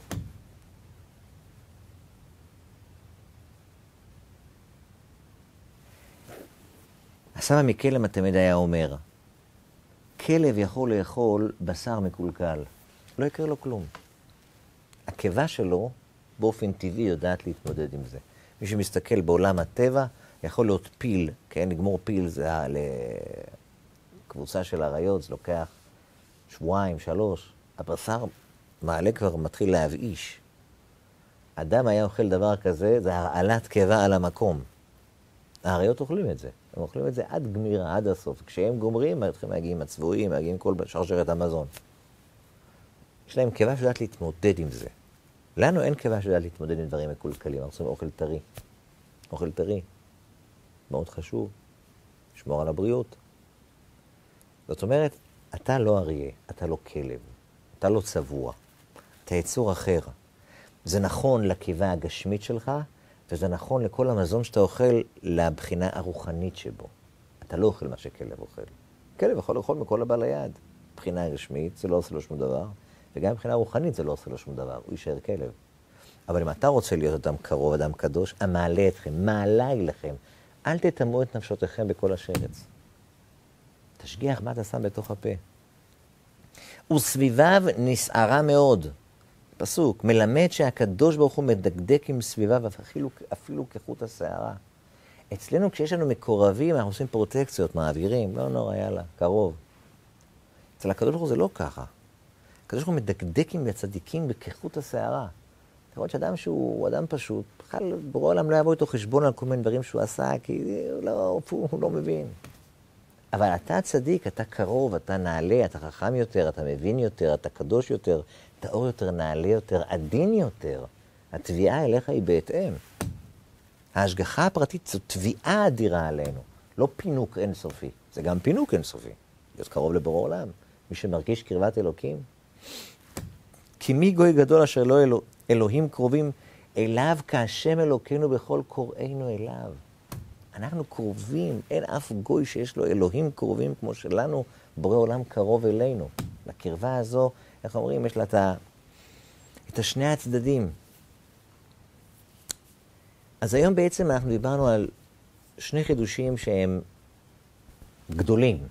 הסבא מקלם התמיד היה אומר, כלב יכול לאכול בשר מקולקל, לא יקרה לו כלום. הקיבה שלו באופן טבעי יודעת להתמודד עם זה. מי שמסתכל בעולם הטבע, יכול להיות פיל, כן? לגמור פיל זה לקבוצה של אריות, זה לוקח 2-3 שבועות. הבשר מעלה כבר מתחיל להבאיש. אדם היה אוכל דבר כזה, זה הרעלת קיבה על המקום. האריות אוכלים את זה. הם אוכלים את זה עד גמירה, עד הסוף. כשהם גומרים, הם מגיעים הצבועים, מגיעים כל שרשרת המזון. יש להם קיבה שיודעת להתמודד עם זה. לנו אין קיבה שיודעת להתמודד עם דברים מקולקלים. אנחנו עושים אוכל טרי. אוכל טרי. מאוד חשוב. לשמור על הבריאות. זאת אומרת, אתה לא אריה, אתה לא כלב. אתה לא צבוע. אתה יצור אחר. זה נכון לקיבה הגשמית שלך, וזה נכון לכל המזון שאתה אוכל לבחינה הרוחנית שבו. אתה לא אוכל מה שכלב אוכל. כלב יכול לאכול מכל הבא ליד. מבחינה רשמית זה לא עושה לו שום דבר, וגם מבחינה רוחנית זה לא עושה לו שום דבר. הוא יישאר כלב. אבל אם אתה רוצה להיות אדם קרוב, אדם קדוש, המעלה אתכם, מעלה אליכם. אל תטמאו את נפשותיכם בכל השרץ. תשגיח מה אתה שם בתוך הפה. וסביביו נסערה מאוד. פסוק, מלמד שהקדוש ברוך הוא מדקדק עם סביביו, אפילו כחוט השערה. אצלנו כשיש לנו מקורבים, אנחנו עושים פרוטקציות, מעבירים, לא נורא, יאללה, קרוב. אצל הקדוש ברוך הוא זה לא ככה. הקדוש ברוך הוא מדקדק עם הצדיקים בכחוט השערה. אתה רואה שאדם שהוא אדם פשוט, בכלל ברור העולם לא יבוא איתו חשבון על כל מיני דברים שהוא עשה, כי הוא לא מבין. אבל אתה צדיק, אתה קרוב, אתה נעלה, אתה חכם יותר, אתה מבין יותר, אתה קדוש יותר, אתה אור יותר, נעלה יותר, עדין יותר. התביעה אליך היא בהתאם. ההשגחה הפרטית זו תביעה אדירה עלינו, לא פינוק אינסופי. זה גם פינוק אינסופי, להיות קרוב לבורא עולם. מי שמרגיש קרבת אלוקים. כי מי גוי גדול אשר לא אלוהים קרובים אליו כהשם אלוקינו בכל קוראינו אליו. אנחנו קרובים, אין אף גוי שיש לו אלוהים קרובים כמו שלנו, בורא עולם קרוב אלינו. לקרבה הזו, איך אומרים, יש לה את השני הצדדים. אז היום בעצם אנחנו דיברנו על שני חידושים שהם גדולים.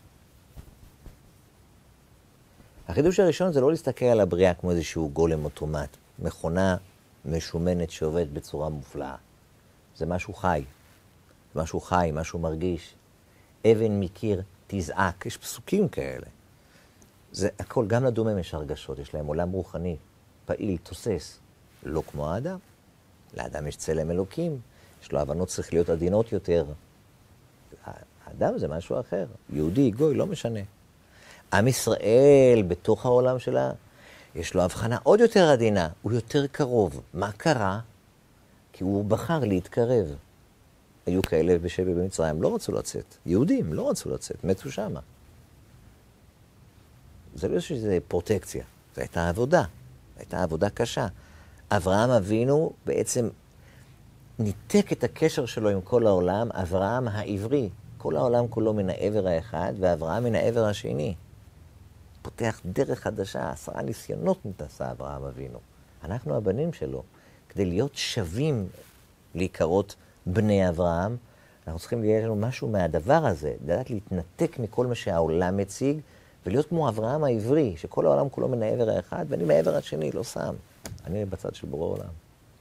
החידוש הראשון זה לא להסתכל על הבריאה כמו איזשהו גולם אוטומט, מכונה משומנת שעובדת בצורה מופלאה. זה משהו חי. משהו חי, משהו מרגיש. אבן מקיר תזעק, יש פסוקים כאלה. זה הכל, גם לדומם יש הרגשות, יש להם עולם רוחני, פעיל, תוסס, לא כמו האדם. לאדם יש צלם אלוקים, יש לו הבנות צריך להיות עדינות יותר. האדם זה משהו אחר, יהודי, גוי, לא משנה. עם ישראל, בתוך העולם שלה, יש לו הבחנה עוד יותר עדינה, הוא יותר קרוב. מה קרה? כי הוא בחר להתקרב. היו כאלה בשבי במצרים, לא רצו לצאת. יהודים לא רצו לצאת, מתו שמה. זה לא שזה פרוטקציה, זו הייתה עבודה. הייתה עבודה קשה. אברהם אבינו בעצם ניתק את הקשר שלו עם כל העולם, אברהם העברי. כל העולם כולו מן העבר האחד, ואברהם מן העבר השני. פותח דרך חדשה, 10 ניסיונות נתעשה אברהם אבינו. אנחנו הבנים שלו. כדי להיות שווים להיקרות בני אברהם, אנחנו צריכים להיות לנו משהו מהדבר הזה, לדעת להתנתק מכל מה שהעולם מציג, ולהיות כמו אברהם העברי, שכל העולם כולו מן העבר האחד, ואני מהעבר השני, לא שם. אני בצד של בורא עולם.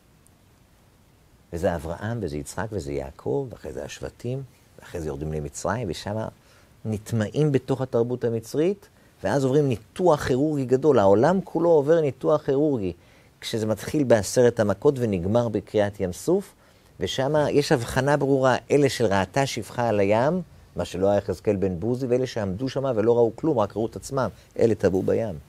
וזה אברהם, וזה יצחק, וזה יעקב, ואחרי זה השבטים, ואחרי זה יורדים למצרים, ושם נטמעים בתוך התרבות המצרית, ואז עוברים ניתוח כירורגי גדול. העולם כולו עובר ניתוח כירורגי, כשזה מתחיל ב10 המכות ונגמר בקריאת ים סוף, ושם יש הבחנה ברורה, אלה של ראתה שפחה על הים, מה שלא היה יחזקאל בן בוזי, ואלה שעמדו שם ולא ראו כלום, רק ראו את עצמם, אלה טבעו בים.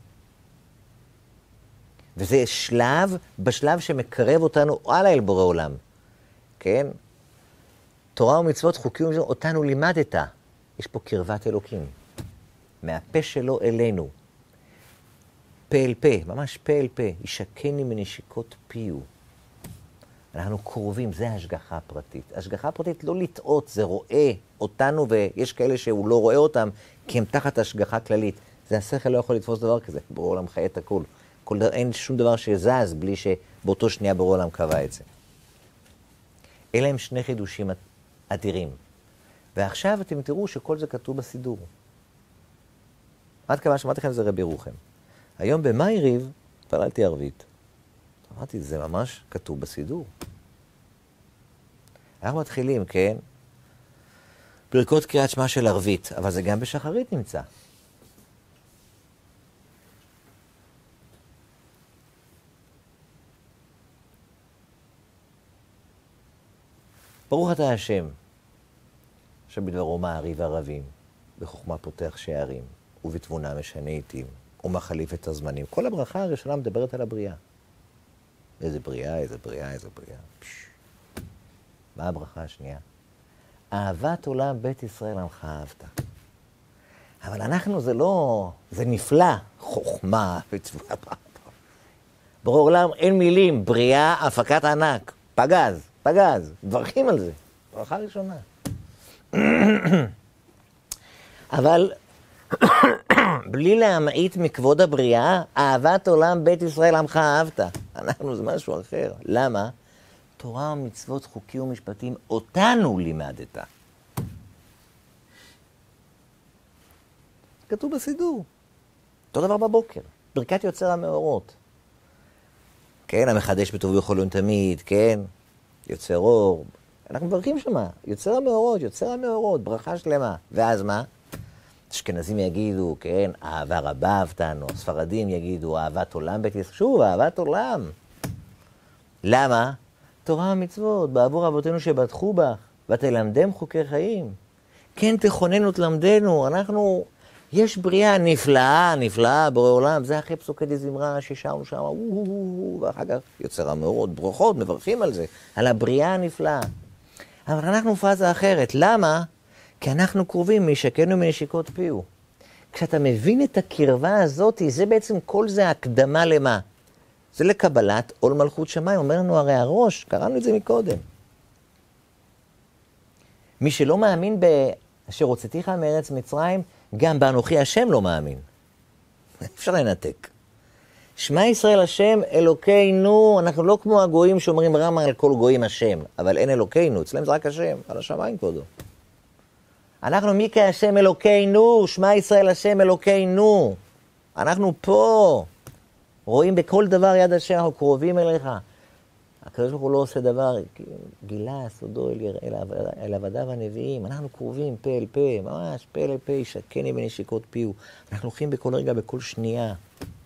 וזה בשלב שמקרב אותנו הלאה אל בורא עולם. כן? תורה ומצוות חוקים אותנו לימדת. יש פה קרבת אלוקים. מהפה שלו אלינו. פה אל פה, ממש פה אל פה. ישקני מנשיקות פיו. אנחנו קרובים, זה השגחה פרטית. השגחה פרטית לא לטעות, זה רואה אותנו, ויש כאלה שהוא לא רואה אותם, כי הם תחת השגחה כללית. זה השכל לא יכול לתפוס דבר כזה, בורא עולם חי את הכל. אין שום דבר שזז בלי שבאותו שנייה בורא עולם קבע את זה. אלה הם שני חידושים אדירים. ועכשיו אתם תראו שכל זה כתוב בסידור. עד כמה שמעתי לכם זה רבי רוחם. היום במייריב פללתי ערבית. אמרתי, זה ממש כתוב בסידור. אנחנו מתחילים, כן? ברכות קריאת שמע של ערבית, אבל זה גם בשחרית נמצא. ברוך אתה השם, שבדברו מעריב ערבים, בחוכמה פותח שערים, ובתבונה משנה עתים, ומחליף את הזמנים. כל הברכה הראשונה מדברת על הבריאה. איזה בריאה, איזה בריאה, איזה בריאה. מה הברכה השנייה? אהבת עולם בית ישראל עמך אהבת. אבל אנחנו זה לא, זה נפלא, חוכמה וצבועה. ברור עולם אין מילים, בריאה, הפקת ענק, פגז, פגז, מברכים על זה, ברכה ראשונה. אבל בלי להמעיט מכבוד הבריאה, אהבת עולם בית ישראל עמך אהבת. אנחנו זה משהו אחר. למה? תורה ומצוות, חוקי ומשפטים, אותנו לימדת. כתוב בסידור. אותו דבר בבוקר. ברכת יוצר המאורות. כן, המחדש בטוב ובכל תמיד, כן, יוצר אור. אנחנו מברכים שמה, יוצר המאורות, יוצר המאורות, ברכה שלמה. ואז מה? אשכנזים יגידו, כן, אהבה רבה אהבתנו, ספרדים יגידו, אהבת עולם בית ישראל. שוב, אהבת עולם. למה? תורה ומצוות, בעבור אבותינו שבטחו בך, ותלמדם חוקי חיים. כן, תכוננו תלמדנו, אנחנו, יש בריאה נפלאה, נפלאה, בורא עולם, זה אחרי פסוקי דזמרה ששרנו שם, ואחר כך יוצר המאורות, ברוכות, מברכים על זה, על הבריאה הנפלאה. אבל אנחנו פאזה אחרת, למה? כי אנחנו קרובים מישקנו מנשיקות פיו. כשאתה מבין את הקרבה הזאת, זה בעצם כל זה הקדמה למה? זה לקבלת עול מלכות שמיים, אומר לנו הרי הראש, קראנו את זה מקודם. מי שלא מאמין באשר הוצאתיך מארץ מצרים, גם באנוכי השם לא מאמין. אפשר לנתק. שמע ישראל השם אלוקינו, אנחנו לא כמו הגויים שאומרים רמה על כל גויים השם, אבל אין אלוקינו, אצלם זה רק השם, על השמיים כבודו. אנחנו מי כהשם אלוקינו, שמע ישראל השם אלוקינו. אנחנו פה. רואים בכל דבר יד השם, אנחנו קרובים אליך. הקדוש ברוך הוא לא עושה דבר, גילה סודו אל עבדיו הנביאים. אנחנו קרובים פה אל פה, ממש פה אל פה, ישקני בנשיקות פיו. אנחנו הולכים בכל רגע, בכל שנייה.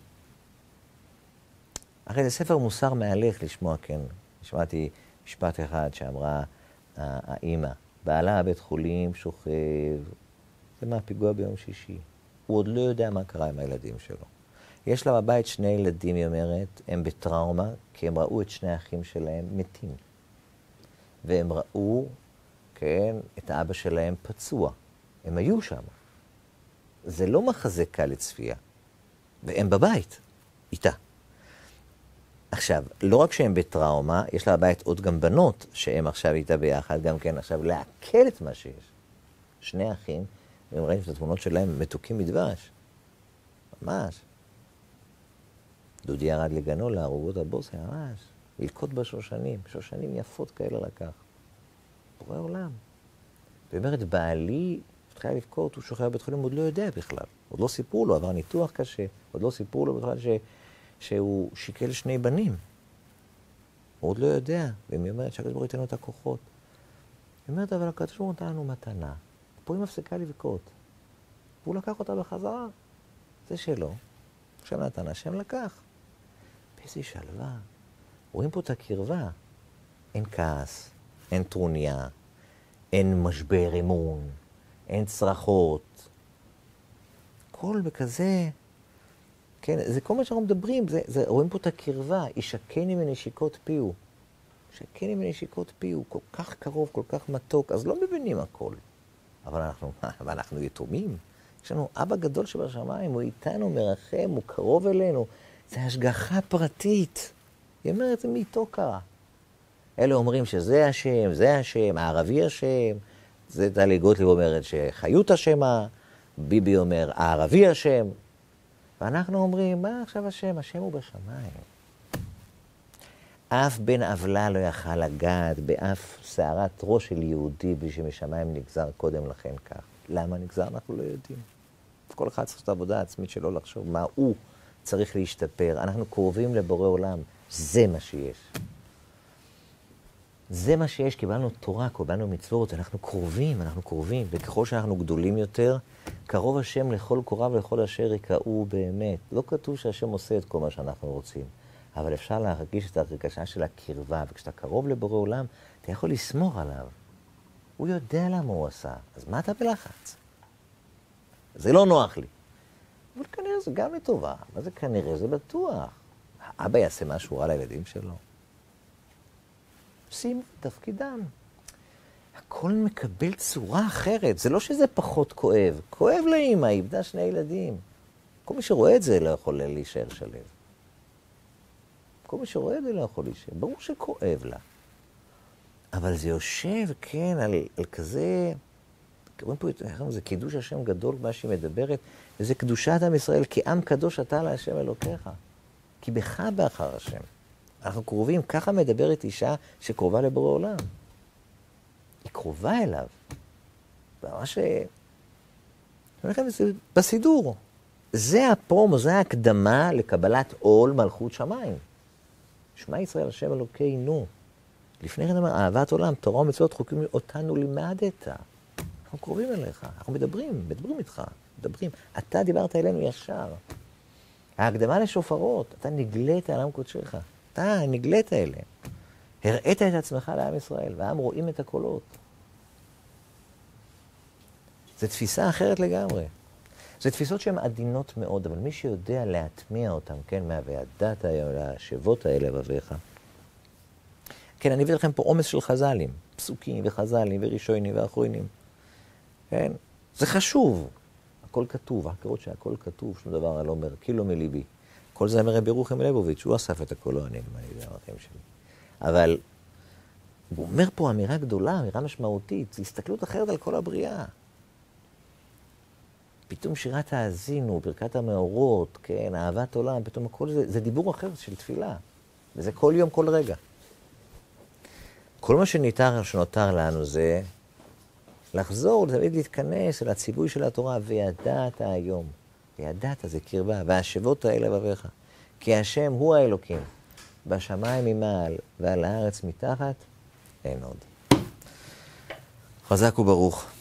הרי זה ספר מוסר מהלך לשמוע, כן. שמעתי משפט אחד שאמרה האמא, בעלה בבית חולים שוכב, זה מהפיגוע ביום שישי. הוא עוד לא יודע מה קרה עם הילדים שלו. יש לה בבית שני ילדים, היא אומרת, הם בטראומה, כי הם ראו את שני האחים שלהם מתים. והם ראו, כן, את האבא שלהם פצוע. הם היו שם. זה לא מחזה קל לצפייה. והם בבית, איתה. עכשיו, לא רק שהם בטראומה, יש לה בבית עוד גם בנות, שהם עכשיו איתה ביחד, גם כן עכשיו להקל את מה שיש. שני אחים, והם ראינו את התמונות שלהם מתוקים מדבש. ממש. דודי ירד לגנו, לערוגות הבוסי, ממש. ללקוט בשושנים, שושנים יפות כאלה לקח. בורא עולם. ואומרת, בעלי, התחילה לבכות, הוא שוכב בבית חולים, עוד לא יודע בכלל. עוד לא סיפרו לו, עבר ניתוח קשה. עוד לא סיפרו לו בכלל שהוא שיקל שני בנים. הוא עוד לא יודע. והיא אומרת, שהקדוש ברוך הוא ייתן לו את הכוחות. היא אומרת, אבל הקדוש ברוך הוא נתן לנו מתנה. פה היא מפסיקה לבכות. והוא לקח אותה בחזרה. זה שלו. השם נתן, השם לקח. באיזו שלווה. רואים פה את הקרבה. אין כעס, אין טרוניה, אין משבר אמון, אין צרחות. כל בכזה, כן, זה כל מה שאנחנו מדברים, רואים פה את הקרבה, ישקני מנשיקות פיו. ישקני מנשיקות פיו, כל כך קרוב, כל כך מתוק, אז לא מבינים הכל. אבל אנחנו יתומים. יש לנו אבא גדול שבשמיים, הוא איתנו, מרחם, הוא קרוב אלינו. זה השגחה פרטית. היא אומרת, זה מאיתו קרה. אלה אומרים שזה השם, זה השם, הערבי השם. זה טלי גוטליב אומרת שחיות השמה, ביבי אומר, הערבי השם. ואנחנו אומרים, מה עכשיו השם? השם הוא בשמיים. אף בן עוולה לא יכל לגעת באף שערת ראש של יהודי בלי שמשמיים נגזר קודם לכן כך. למה נגזר? אנחנו לא יודעים. כל אחד צריך את העבודה העצמית שלו לחשוב מה הוא צריך להשתפר. אנחנו קרובים לבורא עולם, זה מה שיש. זה מה שיש, קיבלנו תורה, קיבלנו מצוות, אנחנו קרובים, וככל שאנחנו גדולים יותר, קרוב השם לכל קוריו ולכל אשר יקראו באמת. לא כתוב שהשם עושה את כל מה שאנחנו רוצים, אבל אפשר להרגיש את הרגשה של הקרבה, וכשאתה קרוב לבורא עולם, אתה יכול לסמוך עליו. הוא יודע למה הוא עשה, אז מה אתה בלחץ? זה לא נוח לי. אבל כנראה זה גם לטובה, מה זה כנראה? זה בטוח. האבא יעשה משהו רע לילדים שלו. עושים תפקידם. הכל מקבל צורה אחרת. זה לא שזה פחות כואב. כואב לאמא, היא איבדה 2 ילדים. כל מי שרואה את זה לא יכול להישאר שלב. כל מי שרואה את זה לא יכול להישאר. ברור שכואב לה. אבל זה יושב, כן, על כזה... קוראים פה, זה קידוש השם גדול, מה שהיא מדברת, וזה קדושת עם ישראל, כי עם קדוש אתה להשם אלוקיך. כי בך באחר השם. אנחנו קרובים, ככה מדברת אישה שקרובה לבורא עולם. היא קרובה אליו. ממש... אני אומר לכם, זה בסידור. זה הפרומו, זה ההקדמה לקבלת עול מלכות שמיים. שמע ישראל השם אלוקינו. לפני כן אומר, אהבת עולם, תורה ומצוות חוקים אותנו לימדת. אנחנו קרובים אליך, אנחנו מדברים איתך, מדברים. אתה דיברת אלינו ישר. ההקדמה לשופרות, אתה נגלית על עם קודשך. אתה נגלית אליהם. הראית את עצמך לעם ישראל, והעם רואים את הקולות. זו תפיסה אחרת לגמרי. זו תפיסות שהן עדינות מאוד, אבל מי שיודע להטמיע אותן, כן, מהוידעת השבות האלה בביך. כן, אני אביא לכם פה עומס של חז"לים, פסוקים וחז"לים וראשונים ואחרונים. כן, זה חשוב. הכל כתוב, ההכרות שהכל כתוב, שום דבר לא אומר, כאילו מליבי. כל זה אומר רבי רוחם ליבוביץ', הוא אסף את הכל, אני יודע, הערכים שלי. אבל הוא אומר פה אמירה גדולה, אמירה משמעותית, זו הסתכלות אחרת על כל הבריאה. פתאום שירת האזינו, ברכת המאורות, כן, אהבת עולם, פתאום הכל זה, זה דיבור אחר של תפילה. וזה כל יום, כל רגע. כל מה שנותר לנו זה לחזור, תמיד להתכנס אל הציווי של התורה, וידעת היום. וידעת זה קרבה, והשבות האלה בביך. כי השם הוא האלוקים. בשמיים ממעל ועל הארץ מתחת, אין עוד. חזק וברוך.